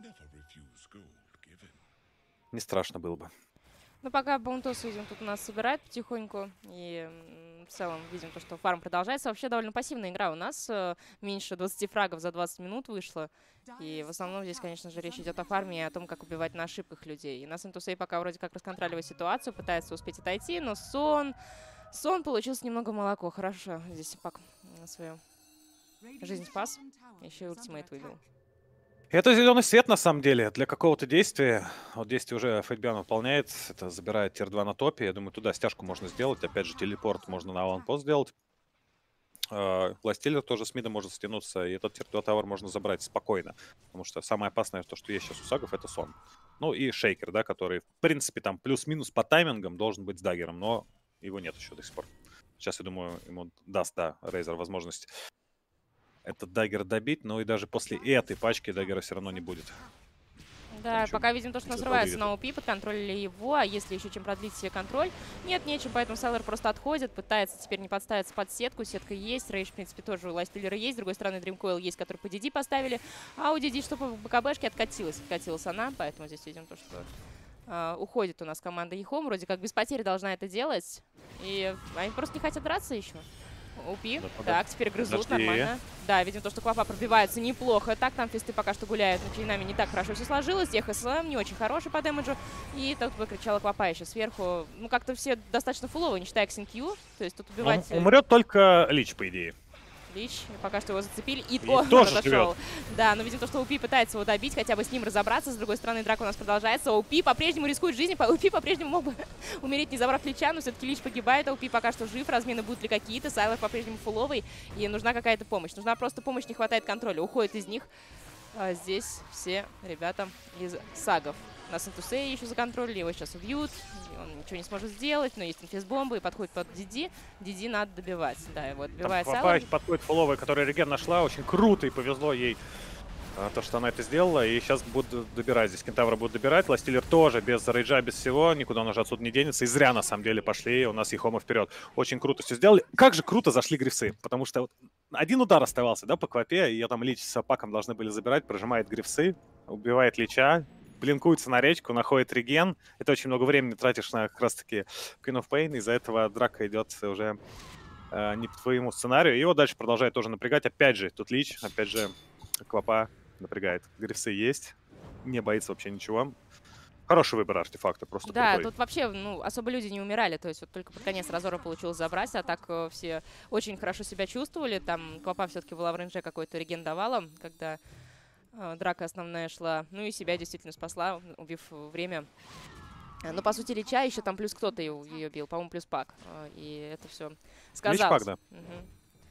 не страшно было бы. Ну, пока Баунтос, видим, тут у нас собирает потихоньку. И в целом видим то, что фарм продолжается. Вообще довольно пассивная игра у нас. Меньше двадцати фрагов за двадцать минут вышло. И в основном здесь, конечно же, речь идет о фарме и о том, как убивать на ошибках людей. И нас Интусей пока вроде как расконтроливает ситуацию, пытается успеть отойти, но сон... Сон получился немного молоко. Хорошо. Здесь Пак свою жизнь спас. Еще и ультимейт вывел. Это зеленый свет, на самом деле, для какого-то действия. Вот действие уже Фейтбиан выполняет. Это забирает тир два на топе. Я думаю, туда стяжку можно сделать. Опять же, телепорт можно на аванпост сделать. Ластиллер тоже с мида может стянуться. И этот тир два тавер можно забрать спокойно. Потому что самое опасное, то, что есть сейчас у сагов, это сон. Ну и шейкер, да, который, в принципе, там плюс-минус по таймингам должен быть с даггером. Но его нет еще до сих пор. Сейчас, я думаю, ему даст, да, Рейзер возможность этот даггер добить, но и даже после этой пачки даггера все равно не будет. Да, пока видим то, что назрывается на ОП, подконтролили его, а если еще чем продлить себе контроль? Нет, нечем, поэтому Сайлер просто отходит, пытается теперь не подставиться под сетку, сетка есть, Рейдж, в принципе, тоже у Лайстиллера есть, с другой стороны, Дримкоил есть, который по ди ди поставили, а у ди ди, что по БКБшке, откатилась, откатилась она, поэтому здесь видим то, что А, уходит у нас команда Ехом. Вроде как без потери должна это делать. И они просто не хотят драться еще. Упи. Да, подо- Так, теперь грызут, подожди. нормально. Да, видим то, что Квапа пробивается неплохо. Так, там фисты пока что гуляют. Но Чайнами не так хорошо все сложилось. ЕХСМ не очень хороший по дэмэджу. И тут выкричала Квапа еще сверху. Ну, как-то все достаточно фуловые, не считая Ксинкью. То есть тут убивать... Он умрет только Лич, по идее. Лич, пока что его зацепили. И, И О, тоже отошел. Да, но видим то, что Упи пытается его добить, хотя бы с ним разобраться. С другой стороны, драка у нас продолжается. Упи по-прежнему рискует жизнью. Упи по-прежнему мог бы умереть, не забрав Лича, но все-таки Лич погибает, а Упи пока что жив. Размены будут ли какие-то. Сайлор по-прежнему фуловый. И нужна какая-то помощь. Нужна просто помощь, не хватает контроля. Уходит из них. А здесь все ребята из сагов. Нас Интусей еще законтролили, его сейчас убьют. Он ничего не сможет сделать, но есть инфес-бомбы и подходит под Диди. Диди надо добивать. Да, его добивает Сайлор. Подходит фуловая, которая реген нашла. Очень круто и повезло ей а, то, что она это сделала. И сейчас будут добирать. Здесь Кентавра будут добирать. Ластиллер тоже без рейджа, без всего. Никуда он уже отсюда не денется. И зря, на самом деле, пошли. У нас Ехома вперед. Очень круто все сделали. Как же круто зашли Грифсы. Потому что вот один удар оставался, да, по Квапе. Ее там Лич с Паком должны были забирать. Прожимает Грифсы. Убивает Лича. Блинкуется на речку, находит реген. Это очень много времени тратишь на как раз-таки Queen of Pain. Из-за этого драка идет уже э, не по твоему сценарию. И его дальше продолжает тоже напрягать. Опять же, тут Лич, опять же, Квапа напрягает. Грифсы есть. Не боится вообще ничего. Хороший выбор артефакта, просто Да, крутой. тут вообще ну, особо люди не умирали. То есть вот только под конец Разора получилось забрать, а так э, все очень хорошо себя чувствовали. Там Квапа все-таки была в рейнже, какой-то реген давала, когда э, драка основная шла. Ну и себя действительно спасла, убив время. Ну, по сути, Лича еще там плюс кто-то ее бил, по-моему, плюс Пак. Э, И это все сказалось. Лич Пак, да. Угу.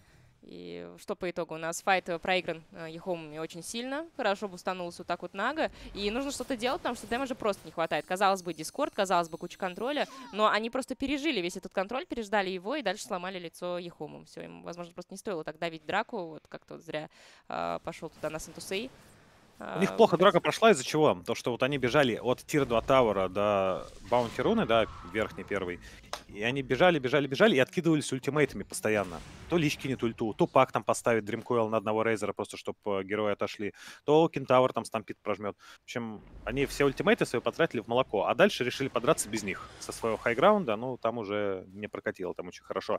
И что по итогу? У нас файт проигран Ехомами очень сильно. Хорошо бустанулся вот так вот Нага. И нужно что-то делать, потому что дэмэджа просто не хватает. Казалось бы, Дискорд, казалось бы, куча контроля. Но они просто пережили весь этот контроль, переждали его и дальше сломали лицо Ехомам. Все, им, возможно, просто не стоило так давить драку. Вот как-то вот зря э, пошел туда на Сантусей. У них плохо драка прошла из-за чего? То, что вот они бежали от тир два Тауэра до Баунти Руны, да, верхний первый. И они бежали, бежали, бежали и откидывались ультимейтами постоянно. То Лич кинет ульту, то Пак там поставит Дримкоил на одного Рейзера, просто чтобы герои отошли. То Кентавр там стампит прожмет. В общем, они все ультимейты свои потратили в молоко. А дальше решили подраться без них. Со своего хайграунда, ну, там уже не прокатило, там очень хорошо.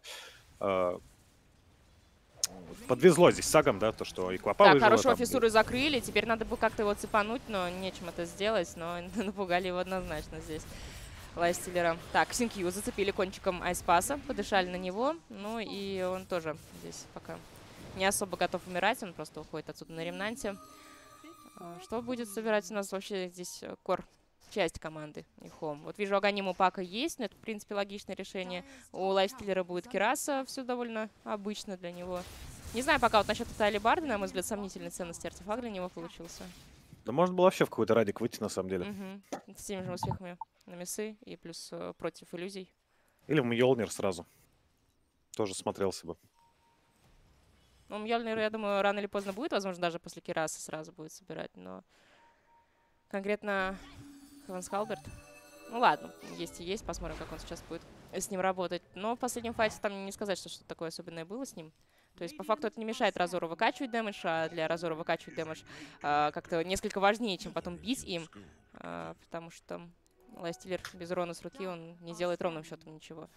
Подвезло здесь сагам, да, то, что и Квапа Так, выжила, хорошо, там, фиссуры закрыли. Теперь надо бы как-то его цепануть, но нечем это сделать. Но напугали его однозначно здесь. Лайфстиллера. Так, Ксинкью зацепили кончиком айспаса, подышали на него. Ну и он тоже здесь пока не особо готов умирать. Он просто уходит отсюда на ремнанте. Что будет собирать у нас вообще здесь кор? Часть команды Ехом. Вот вижу, Аганим у Пака есть, но это, в принципе, логичное решение. У Лайфстиллера будет Кираса, все довольно обычно для него. Не знаю пока вот насчет этой алибарды, на мой взгляд, сомнительной ценности артефакт для него получился. Да можно было вообще в какой-то радик выйти, на самом деле. Угу. С теми же успехами на Мессы и плюс э, против иллюзий. Или в Мьёлнир сразу. Тоже смотрелся бы. Ну, Мьёлнир, я думаю, рано или поздно будет, возможно, даже после Кираса сразу будет собирать, но конкретно Хевенс Халберт. Ну ладно, есть и есть, посмотрим, как он сейчас будет с ним работать. Но в последнем файте там не сказать, что что-то такое особенное было с ним. То есть, по факту, это не мешает Разору выкачивать дэмэдж, а для Разора выкачивать дэмэдж а, как-то несколько важнее, чем потом бить им. А, потому что Лайфстиллер без урона с руки, он не делает ровным счетом ничего.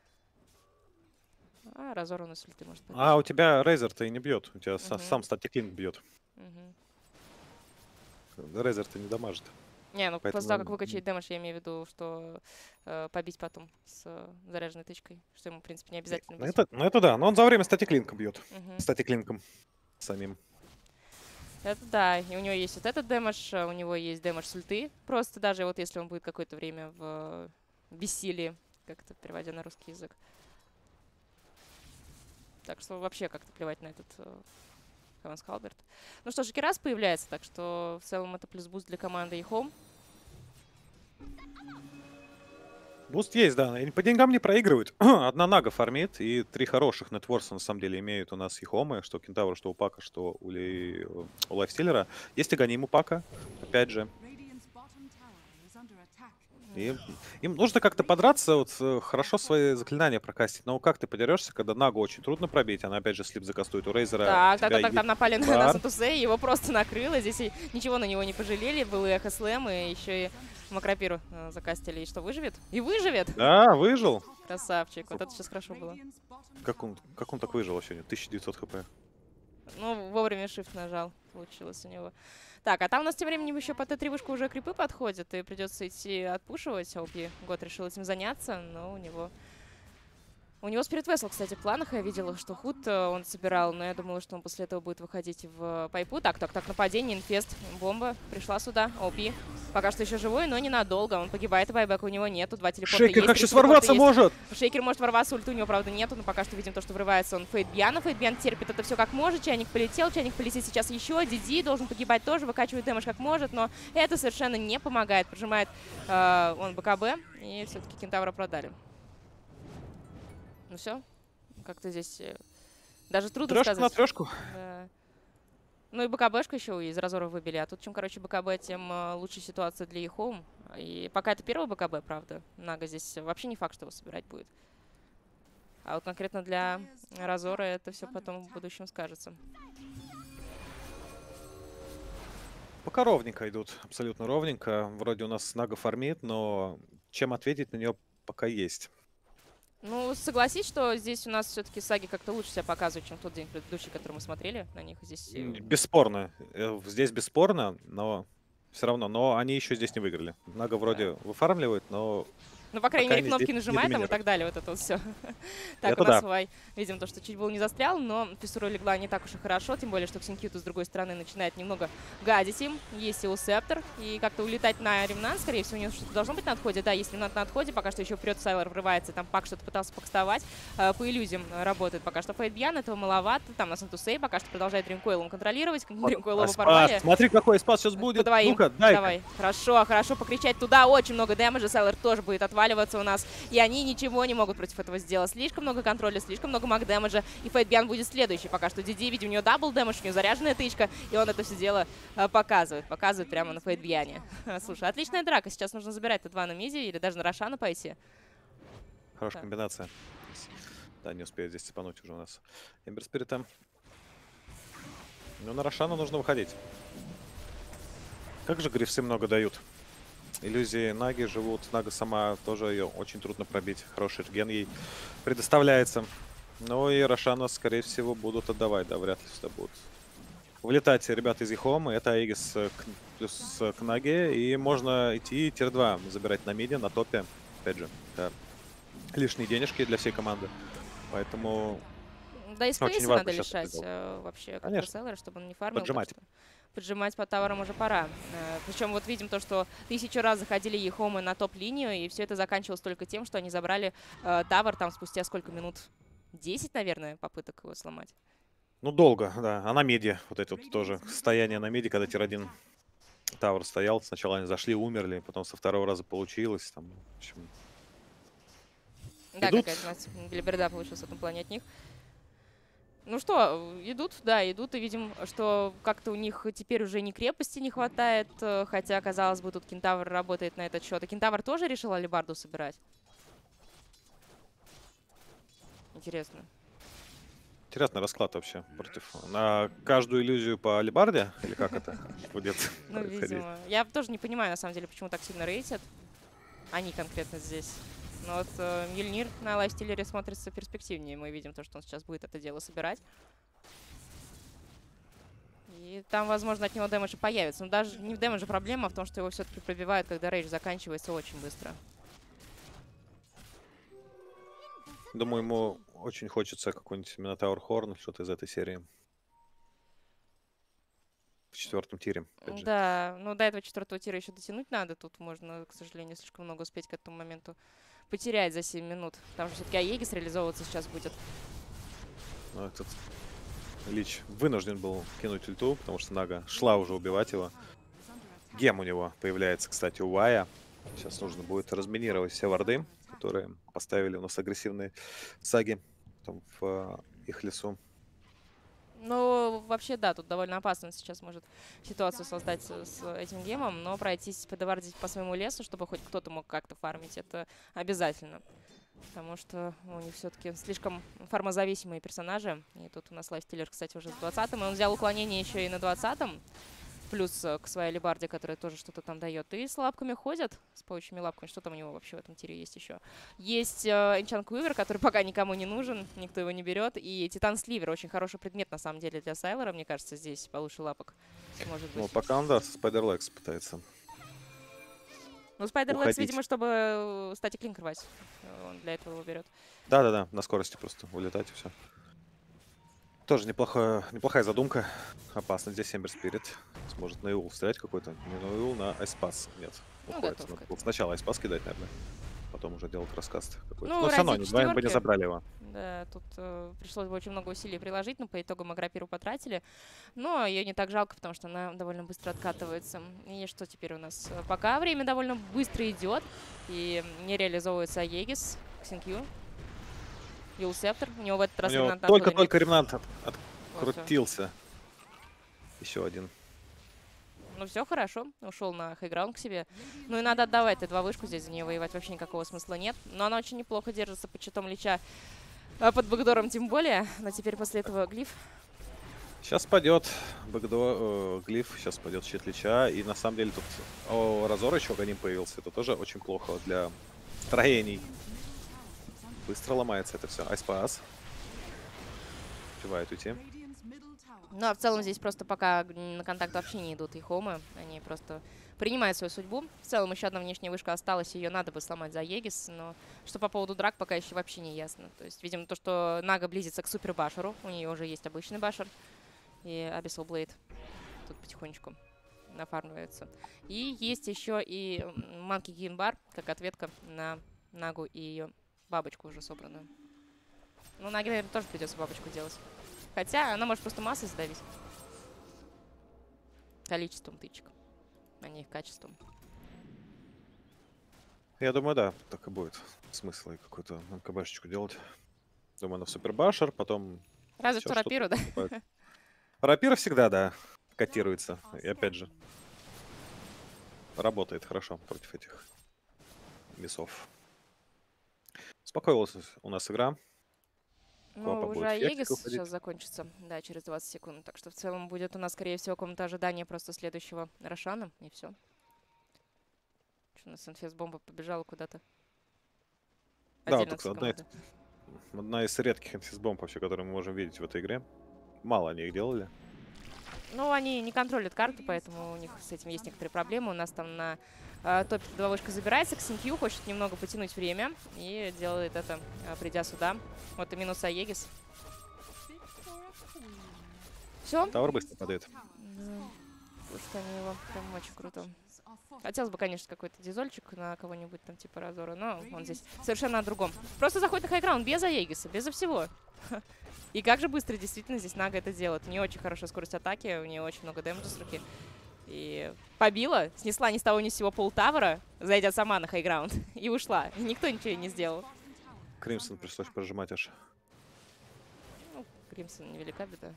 А Разор у нас ульты может быть. А у тебя Рейзер-то и не бьет. У тебя Угу. сам статиклинг бьет. Угу. Рейзер-то не дамажит. Не, ну Поэтому... после того, как выкачать дэмэдж, я имею в виду, что э, побить потом с э, заряженной тычкой, что ему, в принципе, не обязательно Ну бить. это, ну это да, но он за время статиклинком бьет. Угу. Статиклинком самим. Это да, и у него есть вот этот дэмэдж, у него есть дэмэдж с ульты, просто даже вот если он будет какое-то время в бессилии, как-то переводя на русский язык. Так что вообще как-то плевать на этот Хевенс Халберт. Ну что ж, Кирас появляется, так что в целом это плюс буст для команды Ехом. Буст есть, да. И по деньгам не проигрывают. Одна Нага фармит, и три хороших нетворса на самом деле имеют у нас Ехомы, что Кентавр, что у Пака, что у, Ли... у Лайфстиллера. Есть Аганим у Пака, опять же. И им нужно как-то подраться, вот э, хорошо свои заклинания прокастить. Но как ты подерешься, когда Нагу очень трудно пробить? Она опять же слип закастует. У Рейзера у Так, так, тебя так, так, есть там напали на, на бар. Сантусей, его просто накрыло. Здесь и ничего на него не пожалели. Был и Эхо Слэм, и еще и Макропиру э, закастили. И что, выживет? И выживет! Да, выжил. Красавчик. Вот это сейчас хорошо было. Как он, как он так выжил вообще? тысяча девятьсот хп. Ну, вовремя shift нажал. Получилось у него. Так, а там у нас тем временем еще по Т три вышку уже крипы подходят, и придется идти отпушивать. Оби Год решил этим заняться, но у него... У него Spirit Vessel, кстати, в планах. Я видела, что худ э, он собирал, но я думала, что он после этого будет выходить в пайпу. Так, так, так, нападение, инфест, бомба пришла сюда. Оби пока что еще живой, но ненадолго. Он погибает, и байбека у него нету. Два телепорта Шейкер есть, как три сейчас телепорта ворваться есть. может! Шейкер может ворваться, ульты у него, правда, нету, но пока что видим то, что врывается он Фейтбьяна. Фейтбьян терпит это все как может. Чайник полетел, Чайник полетит сейчас еще. Диди должен погибать тоже, выкачивает дэмэдж как может, но это совершенно не помогает. Прожимает э, он БКБ, и все-таки Кентавра продали. Ну все. Как-то здесь э, даже трудно Трешка сказать. на трешку. Да. Ну и БКБшку еще из разоров выбили. А тут чем, короче, БКБ, тем э, лучше ситуация для Ехоум. И пока это первый БКБ, правда. Нага здесь вообще не факт, что его собирать будет. А вот конкретно для разора это все потом в будущем скажется. Пока ровненько идут, абсолютно ровненько. Вроде у нас Нага фармит, но чем ответить на нее пока есть. Ну, согласись, что здесь у нас все-таки саги как-то лучше себя показывают, чем тот день предыдущий, который мы смотрели на них. Здесь... Бесспорно. Здесь бесспорно, но все равно. Но они еще здесь не выиграли. Нага вроде да. выфармливает, но... Ну, по крайней мере, кнопки нажимает там и так далее, вот это вот все. Так, это у нас да. Вай, видим то, что чуть было не застрял, но фиссура легла не так уж и хорошо, тем более, что Ксенкьюту с другой стороны начинает немного гадить им. Есть и Септор, и как-то улетать на Ремнант, скорее всего, у него что-то должно быть на отходе. Да, есть Ремнант на отходе, пока что еще вперед Сайлор врывается, там Пак что-то пытался покастовать, по иллюзиям работает пока что Фейтбьян, этого маловато, там на Сантусей пока что продолжает Дримкоилом контролировать, Дримкоил его порвали. Смотри, какой спас сейчас будет. Ну-ка, дай. Давай, хорошо, хорошо, покричать туда, очень много дэмэджа, Сайлор тоже будет отваливаться у нас. И они ничего не могут против этого сделать. Слишком много контроля, слишком много маг-дэмэджа. И Фейтбьян будет следующий. Пока что Диди, видим, у него дабл дэмэдж, у него заряженная тычка. И он это все дело э, показывает. Показывает прямо на Фейтбьяне. Слушай, отличная драка. Сейчас нужно забирать Т два на миди или даже на Рошана пойти. Хорошая да. комбинация. Да, не успеет здесь цепануть уже у нас Эмбер Спирита. Но на Рошана нужно выходить. Как же грифсы много дают. Иллюзии Наги живут. Нага сама тоже ее очень трудно пробить. Хороший реген ей предоставляется. Ну и Рошана, скорее всего, будут отдавать. Да, вряд ли сюда будут вылетать ребята из Ехома. Это Аегис плюс к Наге. И можно идти тир два забирать на миде, на топе. Опять же, это лишние денежки для всей команды. Поэтому... Да, и спейсы надо лишать э, вообще Селлера, чтобы он не фармил. Поджимать. Поджимать по таврам уже пора. Э, причем вот видим то, что тысячу раз заходили Ехомы на топ-линию, и все это заканчивалось только тем, что они забрали э, тавр там спустя сколько минут? десять, наверное, попыток его сломать. Ну, долго, да. А на миде вот это вот тоже состояние на миде, когда тир один тавр стоял. Сначала они зашли, умерли, потом со второго раза получилось. Там, в общем... Да, какая-то у нас билиберда получилась в этом плане от них. Ну что, идут, да, идут, и видим, что как-то у них теперь уже ни крепости не хватает, хотя, казалось бы, тут Кентавр работает на этот счет. А Кентавр тоже решил алибарду собирать? Интересно. Интересный расклад вообще против. На каждую иллюзию по алибарде? Или как это будет Ну, видимо. Я тоже не понимаю, на самом деле, почему так сильно рейтят. Они конкретно здесь. Но вот э, Мьёльнир на лайфстиллере смотрится перспективнее. Мы видим то, что он сейчас будет это дело собирать. И там, возможно, от него дэмэджа появится. Но даже не в дэмэдже проблема, а в том, что его все-таки пробивают, когда рейдж заканчивается очень быстро. Думаю, ему очень хочется какой-нибудь Минотавр Хорн, что-то из этой серии. В четвертом тире. Да, ну до этого четвертого тира еще дотянуть надо. Тут можно, к сожалению, слишком много успеть к этому моменту потерять за семь минут. Потому что все-таки Аегис реализовываться сейчас будет. Ну, этот Лич вынужден был кинуть ульту, потому что Нага шла уже убивать его. Гем у него появляется, кстати, у Вая. Сейчас нужно будет разминировать все варды, которые поставили у нас агрессивные саги там в их лесу. Ну, вообще, да, тут довольно опасно сейчас может ситуацию создать с, с этим геймом, но пройтись, подовардить по своему лесу, чтобы хоть кто-то мог как-то фармить, это обязательно. Потому что у них все-таки слишком фармозависимые персонажи. И тут у нас лайфстиллер, кстати, уже с двадцатым. И он взял уклонение еще и на двадцатом. Плюс э, к своей алебарде, которая тоже что-то там дает. И с лапками ходят, с паучьими лапками. Что там у него вообще в этом тире есть еще? Есть э, Enchant Quiver, который пока никому не нужен, никто его не берет. И Титан Сливер, очень хороший предмет на самом деле для Сайлора, мне кажется, здесь получше лапок. Может Ну, быть. пока он, да, со Spider-Legs пытается Ну, Spider-Legs, уходить. видимо, чтобы статик линк рвать. э, Он для этого его берет. Да-да-да, на скорости просто улетать и все. Тоже неплохая, неплохая задумка. Опасно здесь Эмбер Спирит. Сможет на Иул стрелять какой-то. Не на Иул, на Айспас. Нет. Ну, Уходит. готов Надо к было этому. сначала Айспас кидать, наверное. Потом уже делать раскаст какой-то. Ну, Но все равно ради они вдвоем бы не четверки. забрали его. Да, тут э, пришлось бы очень много усилий приложить, но по итогам Аграпиру потратили. Но ее не так жалко, потому что она довольно быстро откатывается. И что теперь у нас? Э, Пока время довольно быстро идет. И не реализовывается Аегис, Ксинкью, Юлсептор. У него в этот У раз него ремнанта отхода нет. только-только ремнант от- Вот всё. открутился. Еще один. Ну все хорошо, ушел на хайграунд к себе. Ну и надо отдавать Т два вышку, здесь за нее воевать вообще никакого смысла нет. Но она очень неплохо держится под щитом Лича, а под бэкдором тем более. Но теперь после этого глиф. Сейчас пойдет бэкдо, э, глиф, сейчас пойдет щит Лича. И на самом деле тут о, Разор еще огоним появился. Это тоже очень плохо для строений. Быстро ломается это все. Айспас. Успевает уйти. Ну а в целом здесь просто пока на контакт вообще не идут и хомы. Они просто принимают свою судьбу. В целом еще одна внешняя вышка осталась, ее надо бы сломать за Егис. Но что по поводу драк пока еще вообще не ясно. То есть, видимо, то, что Нага близится к супер башеру. У нее уже есть обычный башер. И Abyssal Blade тут потихонечку нафармливается. И есть еще и Манки Геймбар, как ответка на Нагу и ее бабочку уже собранную. Ну, Наге, наверное, тоже придется бабочку делать. Хотя она может просто массой задавить. Количеством тычек, а не их качеством. Я думаю, да, так и будет. Смысл и какую-то МКБшечку делать. Думаю, на супербашер, потом... Разве еще что что-то рапиру, да? наступает. Рапира всегда, да, котируется. И опять же, работает хорошо против этих весов. Успокоилась у нас игра. Ну, Квапа уже будет в ящик Аегис уходить. сейчас закончится, да, через двадцать секунд. Так что в целом будет у нас, скорее всего, комната ожидания просто следующего Рошана, и все. Что у нас инфес-бомба побежала куда-то? Да, Отдельно вот от всей одна, из- команды. одна из редких инфис-бомб вообще, которые мы можем видеть в этой игре. Мало они их делали. Ну, они не контролят карту, поэтому у них с этим есть некоторые проблемы. У нас там на э, топе два вышка забирается. Ксинкью хочет немного потянуть время и делает это, э, придя сюда. Вот и минус Аегис. Все? Тауэр быстро падает. Слушай, они его прям очень круто. Хотелось бы, конечно, какой-то дизольчик на кого-нибудь там типа Разора, но он здесь совершенно о другом. Просто заходит на хайграунд без Аегиса, безо всего. И как же быстро действительно здесь Нага это делает. У нее очень хорошая скорость атаки, у нее очень много дэмэджа с руки. И побила, снесла ни с того ни с сего полтавра, зайдя сама на хайграунд, и ушла. И никто ничего ей не сделал. Кримсон пришлось прожимать аж. Ну, Кримсон невелика беда.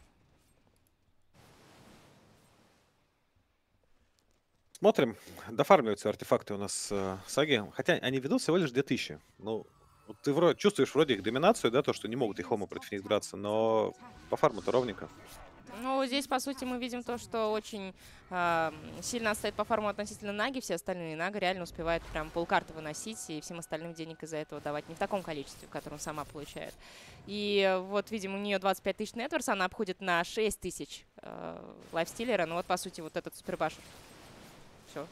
Смотрим. Дофармливаются артефакты у нас э, саги. Хотя они ведут всего лишь две тысячи. Ну, вот ты вроде, чувствуешь вроде их доминацию, да, то, что не могут и хома против них драться, но по фарму-то ровненько. Ну, здесь, по сути, мы видим то, что очень э, сильно отстоит по фарму относительно Наги. Все остальные Нага реально успевает прям полкарты выносить и всем остальным денег из-за этого давать не в таком количестве, в котором сама получает. И вот, видим, у нее двадцать пять тысяч нетворс, она обходит на шесть тысяч э, лайфстиллера. Ну вот, по сути, вот этот супербашер. Все.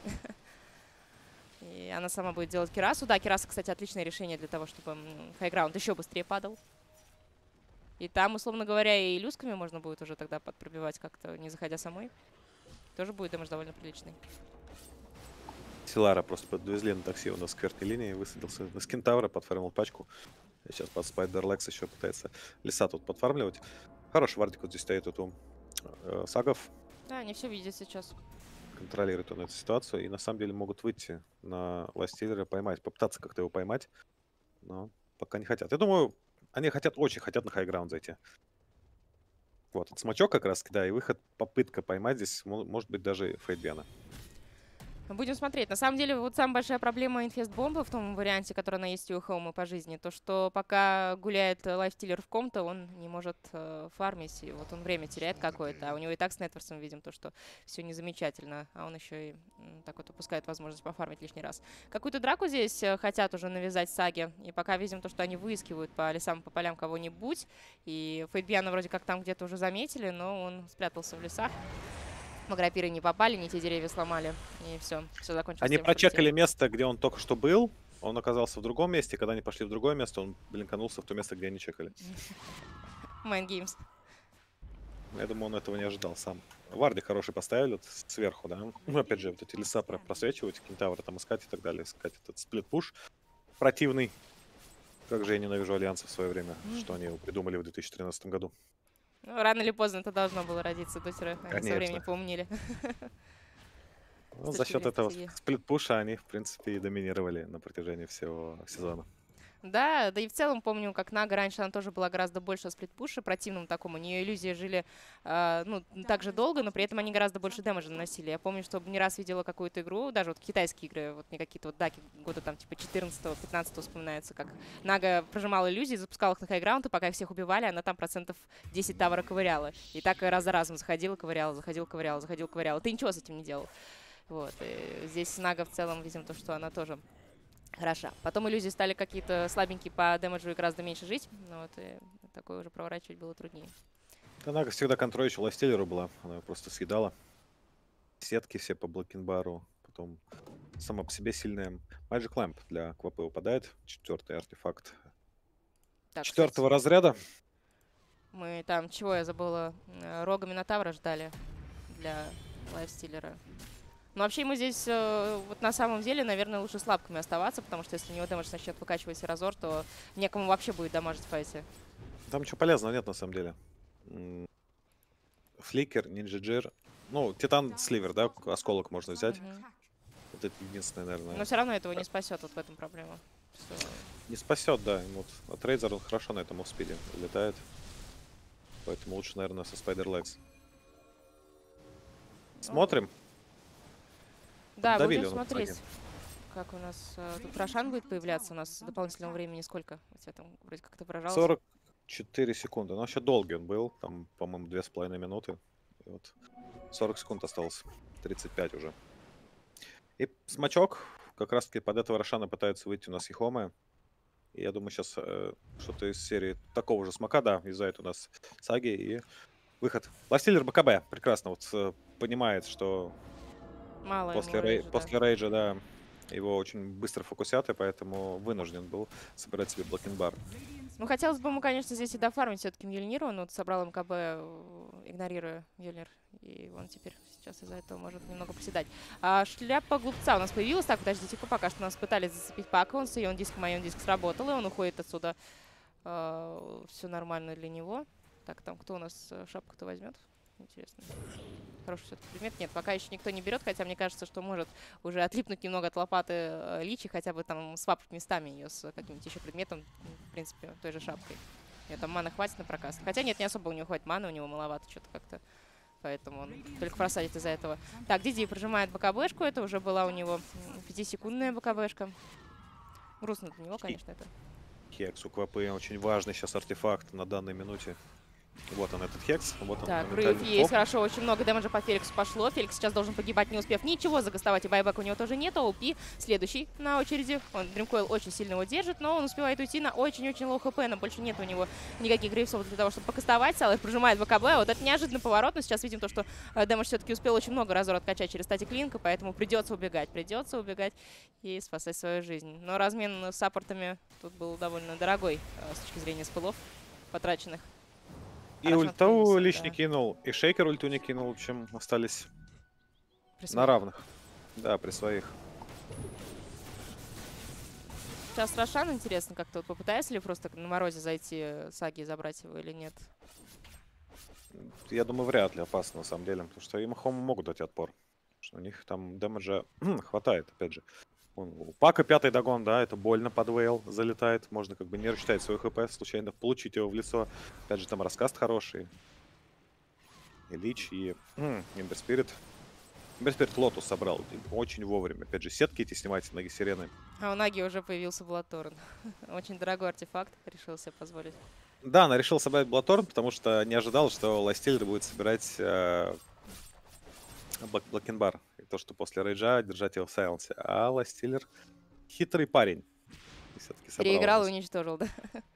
И она сама будет делать Кирасу. Да, Кираса, кстати, отличное решение для того, чтобы хайграунд еще быстрее падал. И там, условно говоря, и люсками можно будет уже тогда подпробивать как-то, не заходя самой. Тоже будет дэмэдж довольно приличный. Силара просто подвезли на такси у нас к верхней линии, высадился на скинтаура, подфармил пачку. И сейчас под Spider-Legs еще пытается леса тут подфармливать. Хороший вардик вот здесь стоит вот у э, сагов. Да, они все видят сейчас. Контролирует он эту ситуацию. И на самом деле могут выйти на лайфстиллера, поймать, попытаться как-то его поймать. Но пока не хотят. Я думаю, они хотят, очень хотят на хайграунд зайти. Вот, это смачок как раз, да, и выход, попытка поймать здесь, мо- может быть, даже Фейтбена. Будем смотреть. На самом деле, вот самая большая проблема инфест-бомбы в том варианте, который она есть у Хоума по жизни, то, что пока гуляет э, лайфстиллер в ком-то, он не может э, фармить, и вот он время теряет какое-то. А у него и так с Нетворсом видим то, что все не замечательно, а он еще и м, так вот упускает возможность пофармить лишний раз. Какую-то драку здесь э, хотят уже навязать Саги, и пока видим то, что они выискивают по лесам, по полям кого-нибудь, и Фейтбиана вроде как там где-то уже заметили, но он спрятался в лесах. Маграпиры не попали, не те деревья сломали. И все, все закончилось Они тем, что прочекали улетели. место, где он только что был, он оказался в другом месте, когда они пошли в другое место, он блинканулся в то место, где они чекали. Mind Games. Я думаю, он этого не ожидал сам. Варды хороший поставили вот сверху, да. Ну, опять же, вот эти леса про- просвечивать, кентавры там искать и так далее. Искать этот сплит-пуш противный. Как же я ненавижу Альянса в свое время, что они его придумали в две тысячи тринадцатом году. Ну, рано или поздно это должно было родиться, дотеры. Они со временем Конечно. поумнели. Ну, С за точки счет зрения этого стратегии. сплит-пуша они, в принципе, и доминировали на протяжении всего сезона. Да, да и в целом помню, как Нага раньше она тоже была гораздо больше сплитпуша, противным такому. У нее иллюзии жили э, ну, так же долго, но при этом они гораздо больше дэмэджа наносили. Я помню, что не раз видела какую-то игру, даже вот китайские игры, вот не какие-то вот даки года там типа четырнадцатого-пятнадцатого вспоминается, как Нага прожимала иллюзии, запускала их на хайграунд, и пока их всех убивали, она там процентов десять тавра ковыряла. И так раз за разом заходила, ковыряла, заходила, ковыряла, заходила, ковыряла. Ты ничего с этим не делал. Вот. И здесь Нага в целом видим то, что она тоже хороша. Потом иллюзии стали какие-то слабенькие по дэмэджу и гораздо меньше жить. Ну вот, и такое уже проворачивать было труднее. Она, как всегда, контролище лайфстиллеру была. Она его просто съедала. Сетки все по блокинбару. Потом сама по себе сильная. Magic Lamp для Квапы выпадает. Четвертый артефакт Так, четвертого кстати, разряда. мы там, чего я забыла, э, рога Минотавра ждали для лайфстиллера. Но вообще ему здесь, э, вот на самом деле, наверное, лучше слабками оставаться, потому что если у него дэмэдж начнет выкачивать разор, то некому вообще будет дамажить в файте. Там ничего полезного нет, на самом деле. М, Фликер, Нинджа Джир. Ну, Титан Сливер, да, осколок можно взять. Мгм. Вот это единственное, Но наверное. все равно этого не спасет, вот в этом проблема. Что Не спасет, да. ему Вот, а Трейзер, он хорошо на этом спиде летает. Поэтому лучше, наверное, со Spider Legs. Ну, Смотрим. да, Давили будем он в итоге. смотреть. Как у нас э, тут Рошан будет появляться, у нас дополнительного времени сколько? Вот я там вроде как-то выражалась. сорок четыре секунды. Но вообще долгий он был. Там, по-моему, две с половиной минуты. И вот сорок секунд осталось. тридцать пять уже. И смачок. Как раз таки под этого Рошана пытаются выйти у нас Ехомы. И я думаю, сейчас э, что-то из серии такого же смока, да, юзает у нас Саги и выход. Ластиллер БКБ прекрасно вот э, понимает, что Мало после, ему рей... рейджа, да. после рейджа, да, его очень быстро фокусят, и поэтому вынужден был собирать себе блокинбар. Ну, хотелось бы ему, конечно, здесь и дофармить все-таки Мьёльниру. Он вот собрал МКБ, э, игнорируя Мьёльнир. И он теперь сейчас из-за этого может немного приседать. А шляпа глупца у нас появилась. Так, подождите-ка, пока что нас пытались зацепить по аккаунту. И он диск, мой диск сработал, и он уходит отсюда. Все нормально для него. Так, там кто у нас э, шапку-то возьмет? Интересно. Хороший все-таки предмет. Нет, пока еще никто не берет, хотя мне кажется, что может уже отлипнуть немного от лопаты э, Личи, хотя бы там свапать местами ее с каким-нибудь еще предметом, в принципе, той же шапкой. У нее там маны хватит на прокаст. Хотя нет, не особо у него хватит маны, у него маловато что-то как-то. Поэтому он только просадит из-за этого. Так, Диди прожимает БКБшку, это уже была у него пятисекундная БКБшка. Грустно для него, конечно, это. Хекс у Квапы очень важный сейчас артефакт на данной минуте. Вот он, этот Хекс. Вот он, Так, моментальный прорыв есть, топ. хорошо, очень много дэмэджа по Феликсу пошло. Феликс сейчас должен погибать, не успев ничего загастовать, и байбек у него тоже нет. ОП следующий на очереди. Он Дримкоил очень сильно его держит, но он успевает уйти на очень-очень лоу хп, но больше нет у него никаких грейвсов для того, чтобы покастовать. Салах прожимает БКБ, вот это неожиданный поворот, но сейчас видим то, что э, дэмэдж все-таки успел очень много разор откачать через статик линка, поэтому придется убегать, придется убегать и спасать свою жизнь. Но размен с саппортами тут был довольно дорогой э, с точки зрения спылов потраченных. И Хорошо ульту отклеился, лишний да. кинул, и Шейкер ульту не кинул. В общем, остались При на своих. равных. Да, при своих. Сейчас Рошан, интересно, как-то вот попытается ли просто на морозе зайти э, Саги и забрать его или нет? Я думаю, вряд ли опасно, на самом деле. Потому что им Хому могут дать отпор. Потому что у них там дэмэджа хватает, опять же. Он, у Пака пятый догон, да, это больно под вейл залетает. Можно как бы не рассчитать свой хп, случайно получить его в лицо. Опять же, там раскаст хороший. И Лич, и Эмбер Спирит. Эмбер Спирит Лотус собрал очень вовремя. Опять же, сетки эти снимайте, ноги сирены. А у Наги уже появился Блаторн. Очень дорогой артефакт, решил себе позволить. Да, она решила собрать Блаторн, потому что не ожидала, что Ластиллер будет собирать э, Блокенбар. И то, что после рейджа держать его в сайленсе. А Ластиллер хитрый парень. Переиграл и уничтожил, да?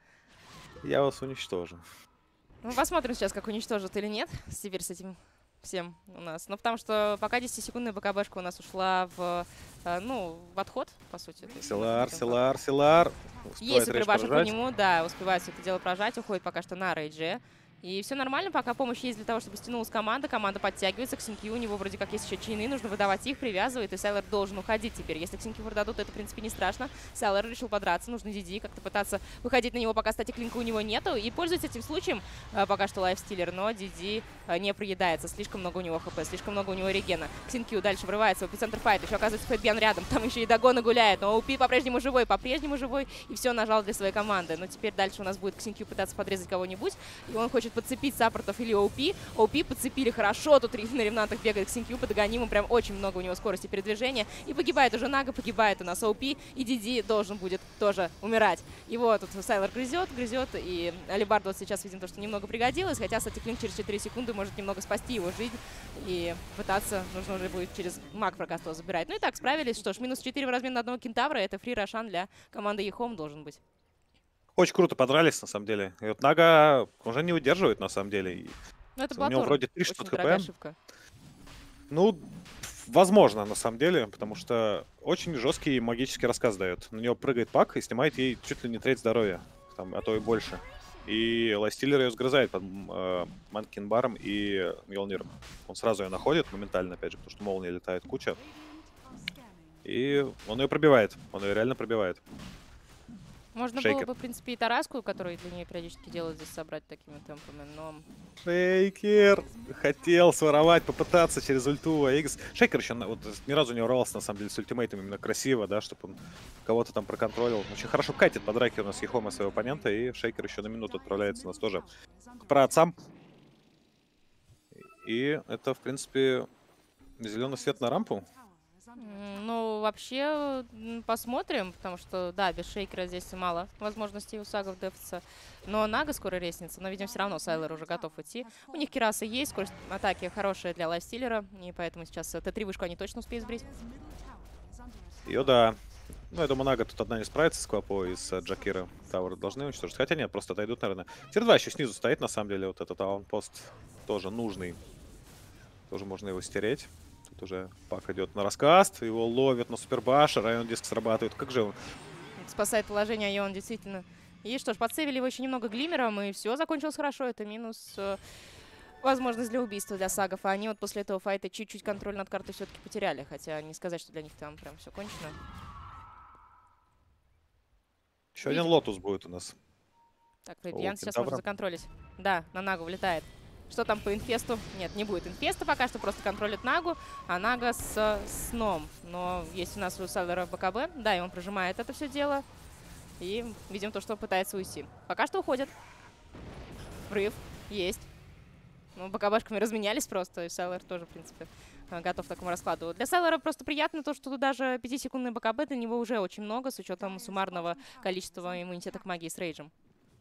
Я вас уничтожу. Ну, посмотрим сейчас, как уничтожат или нет. Теперь с этим всем у нас. Ну, потому что пока десятисекундная БКБшка у нас ушла в, э, ну, в отход, по сути. Силар, Силар, Силар. Есть супербашек по нему, да, успевает все это дело прожать, уходит пока что на рейдже. И все нормально, пока помощь есть для того, чтобы стянулась команда. Команда подтягивается. Ксенкью, у него вроде как есть еще чайны, нужно выдавать их, привязывает, и Сайлер должен уходить теперь. Если Ксенкью продадут, это, в принципе, не страшно. Сайлер решил подраться, нужно Диди, как-то пытаться выходить на него, пока, кстати, клинка у него нету. И пользуется этим случаем э, пока что лайфстиллер, но Диди э, не проедается. Слишком много у него хп, слишком много у него регена. Ксенкью дальше врывается в эпицентр файта. Еще, оказывается, Фэтбиан рядом, там еще и Дагона гуляет. Но Оупи по-прежнему живой, по-прежнему живой, и все нажал для своей команды. Но теперь дальше у нас будет Ксенкью пытаться подрезать кого-нибудь, и он хочет подцепить саппортов или Оупи. Оупи подцепили хорошо. Тут на ревнантах бегает Ксенкью по догониму. Прям очень много у него скорости передвижения. И погибает уже Нага, погибает у нас Оупи. И Диди должен будет тоже умирать. Его тут Сайлер грызет, грызет. И Алибарду вот сейчас видим то, что немного пригодилось. Хотя, кстати, Клинк через четыре секунды может немного спасти его жизнь. И пытаться нужно уже будет через маг прокасту забирать. Ну и так, справились. Что ж, минус четыре в размен на одного кентавра. Это фри Рошан для команды Ехом должен быть. Очень круто подрались, на самом деле. И вот Нага уже не удерживает, на самом деле. Ну, это у него вроде три шестьсот хп. Ну, возможно, на самом деле, потому что очень жесткий магический рассказ дает. На него прыгает пак и снимает ей чуть ли не треть здоровья, там, а то и больше. И Лайстиллер ее сгрызает под э, Манкинбаром и Мьёлниром. Он сразу ее находит моментально, опять же, потому что молния летает куча. И он ее пробивает, он ее реально пробивает. Можно Шейкер. было бы, в принципе, и Тараску, которую для нее периодически делают, здесь собрать такими темпами, но... Шейкер хотел своровать, попытаться через ульту эй икс. Шейкер еще вот, ни разу не урвался, на самом деле, с ультимейтом именно красиво, да, чтобы он кого-то там проконтролил. Очень хорошо катит по драке у нас Ехома своего оппонента, и Шейкер еще на минуту отправляется у нас тоже к праотцам. И это, в принципе, зеленый свет на рампу. Ну, вообще, посмотрим, потому что, да, без Шейкера здесь мало возможностей у сагов дефаться. Но Нага скоро резнится, но, видимо, все равно Сайлер уже готов идти. У них Кираса есть, скорость атаки хорошая для лайфстиллера, и поэтому сейчас Т три вышку они точно успеют сбрить. Ее, да. Ну, я думаю, Нага тут одна не справится с Квапо и с Джакира. Тауэр должны уничтожить. Хотя нет, просто отойдут, наверное. Тир два еще снизу стоит, на самом деле. Вот этот аунпост тоже нужный. Тоже можно его стереть. Тут уже пак идет на раскаст, его ловят на супербаш, район диск срабатывает. Как же он? Спасает положение, и он действительно... И что ж, подсейвили его еще немного глиммером, и все закончилось хорошо. Это минус э, возможность для убийства для сагов. А они вот после этого файта чуть-чуть контроль над картой все-таки потеряли. Хотя не сказать, что для них там прям все кончено. Еще один лотус будет у нас. Так, Фэбиан сейчас может законтролить. Да, на Нагу влетает. Что там по инфесту? Нет, не будет инфеста пока что, просто контролит Нагу, а Нага с сном. Но есть у нас у Сайлера БКБ, да, и он прожимает это все дело. И видим то, что пытается уйти. Пока что уходит. Врыв есть. Ну, БКБшками разменялись просто, и Сайлер тоже, в принципе, готов к такому раскладу. Для Сайлера просто приятно то, что тут даже пятисекундный БКБ для него уже очень много, с учетом суммарного количества иммунитета к магии с рейджем.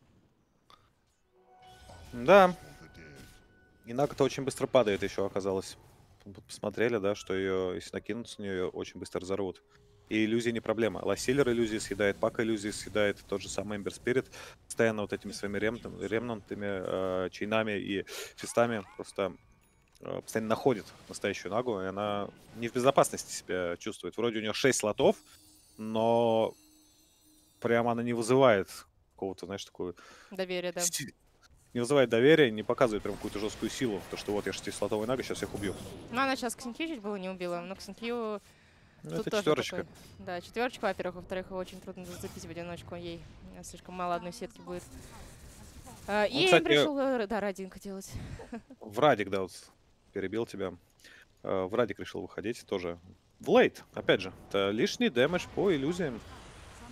Да. И Нага-то очень быстро падает еще, оказалось. Посмотрели, да, что ее, если накинуться на нее, ее очень быстро разорвут. И иллюзии не проблема. Лайстиллер иллюзии съедает, пак иллюзии съедает, тот же самый Эмбер Спирит. Постоянно вот этими своими ремнантами, ремнантами э, чейнами и фистами просто э, постоянно находит настоящую Нагу, и она не в безопасности себя чувствует. Вроде у нее шесть слотов, но прямо она не вызывает какого-то, знаешь, такую... Доверие, да. Не вызывает доверия, не показывает прям какую-то жесткую силу. То, что вот я шестислотовый Нага, сейчас всех убью. Ну, она сейчас Ксенкью чуть было не убила, но Ксенкью... Ну, это четверочка. Такой, да, четверочка, во-первых. Во-вторых, его очень трудно зацепить в одиночку. Ей слишком мало одной сетки будет. А, и кстати, пришел, да, Радинка делать. В Радик, да, вот перебил тебя. В Радик решил выходить тоже. В лейт, опять же. Это лишний дэмэдж по иллюзиям.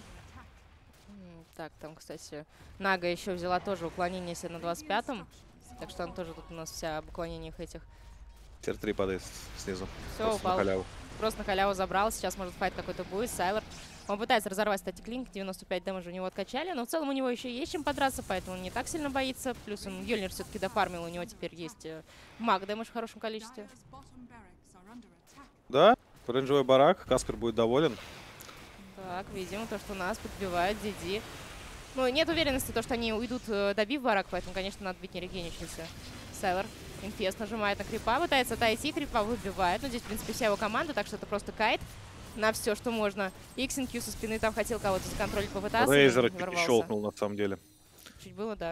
Так, там, кстати, Нага еще взяла тоже уклонение себе на двадцать пятом. Так что он тоже тут у нас вся об уклонениях этих. Тир три падает снизу. Все, Просто на упал. халяву. Просто на халяву забрал. Сейчас, может, файт какой-то будет. Сайлор. Он пытается разорвать, кстати, клинк. девяносто пять дэмэджа у него откачали. Но в целом у него еще есть чем подраться, поэтому он не так сильно боится. Плюс он Йольнир все-таки дофармил. У него теперь есть э, маг дэмэдж в хорошем количестве. Да, оранжевый барак. Каспер будет доволен. Так, видимо, то, что нас подбивает Диди. Ну, нет уверенности, то, что они уйдут, э, добив барак, поэтому, конечно, надо быть нерегеничницей. Сайлор. Инфест нажимает на крипа, пытается отойти, крипа выбивает. Но здесь, в принципе, вся его команда, так что это просто кайт на все, что можно. Иксенкью со спины там хотел кого-то законтролить, попытаться. Рейзер щелкнул, на самом деле. Чуть было, да.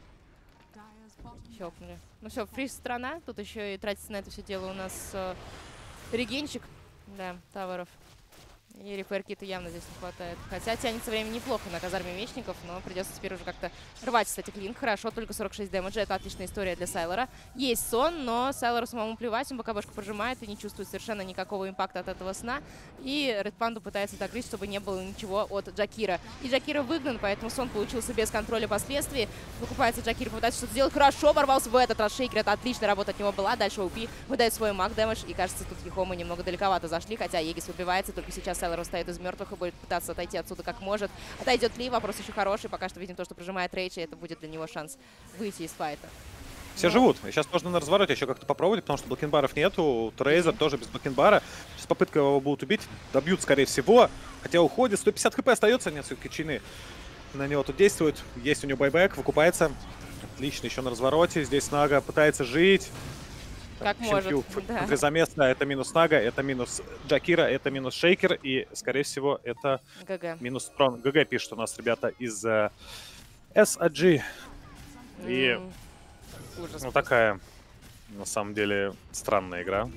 Щелкнули. Ну все, фриз страна. Тут еще и тратится на это все дело у нас э, регенчик. Да, таверов. И репейр-кита явно здесь не хватает. Хотя тянется время неплохо на казарме мечников, но придется теперь уже как-то рвать, кстати, клинк. Хорошо, только сорок шесть дэмэджа. Это отличная история для Сайлора. Есть сон, но Сайлору самому плевать. Он пока башку прожимает и не чувствует совершенно никакого импакта от этого сна. И Ред Панду пытается догрызть, чтобы не было ничего от Джакира. И Джакира выгнан, поэтому сон получился без контроля последствий. Выкупается Джакир, пытается что-то сделать. Хорошо, ворвался в этот раз Шейкер. Это отличная работа от него была. Дальше ОП выдает свой маг дэмэдж. И кажется, тут Ехомы немного далековато зашли. Хотя Егис выбивается. Только сейчас Сайлор встает из мертвых и будет пытаться отойти отсюда как может. Отойдет ли? Вопрос еще хороший. Пока что видим то, что прижимает Рейдж, и это будет для него шанс выйти из файта. Все Но... живут. И сейчас можно на развороте еще как-то попробовать, потому что блокинбаров нету. Трейзер тоже без блокинбара. Сейчас попытка его будут убить. Добьют, скорее всего. Хотя уходит. сто пятьдесят хп остается. Нет, все-таки чины на него тут действуют. Есть у него байбек. Выкупается. Отлично. Еще на развороте. Здесь Нага пытается жить. Как Щенкью может, да. Внутризаместно. Это минус Нага, это минус Джакира, это минус Шейкер. И, скорее всего, это ГГ. минус Трон. ГГ пишут у нас ребята из uh, эс эй джи. И Mm. Ужас. ну, такая, на самом деле, странная игра.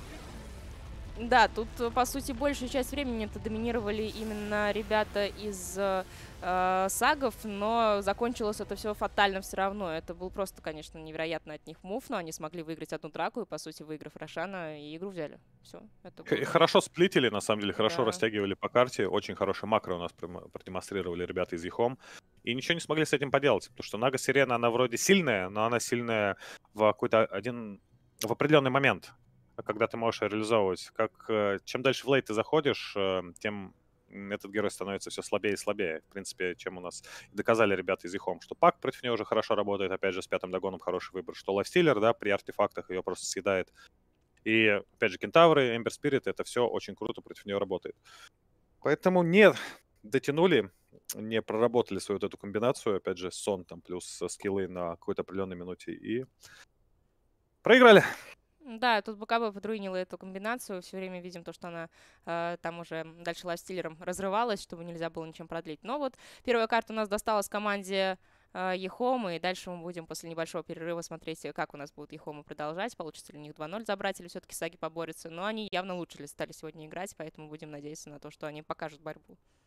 Да, тут, по сути, большую часть времени это доминировали именно ребята из э, э, сагов, но закончилось это все фатально все равно. Это был просто, конечно, невероятно от них мув, но они смогли выиграть одну драку и, по сути, выиграв Рошана, и игру взяли. Все. Это было... И хорошо сплитили, на самом деле, хорошо Да. растягивали по карте. Очень хороший макро у нас продемонстрировали ребята из Ехом. И ничего не смогли с этим поделать, потому что Нага Сирена, она вроде сильная, но она сильная в какой-то один, в определенный момент, когда ты можешь реализовывать. Как, чем дальше в лейт ты заходишь, тем этот герой становится все слабее и слабее. В принципе, чем у нас доказали ребята из Ехом, что Пак против нее уже хорошо работает, опять же, с пятым догоном хороший выбор, что Лайфстиллер, да, при артефактах ее просто съедает. И, опять же, Кентавры, Эмбер Спирит, это все очень круто против нее работает. Поэтому не дотянули, не проработали свою вот эту комбинацию, опять же, сон там плюс скиллы на какой-то определенной минуте и проиграли. Да, тут БКБ подруинила эту комбинацию. Все время видим то, что она э, там уже дальше лайфстиллером разрывалась, чтобы нельзя было ничем продлить. Но вот первая карта у нас досталась команде э, Ехомы, и дальше мы будем после небольшого перерыва смотреть, как у нас будут Ехомы продолжать, получится ли у них два ноль забрать, или все-таки Саги поборются. Но они явно лучше стали сегодня играть, поэтому будем надеяться на то, что они покажут борьбу.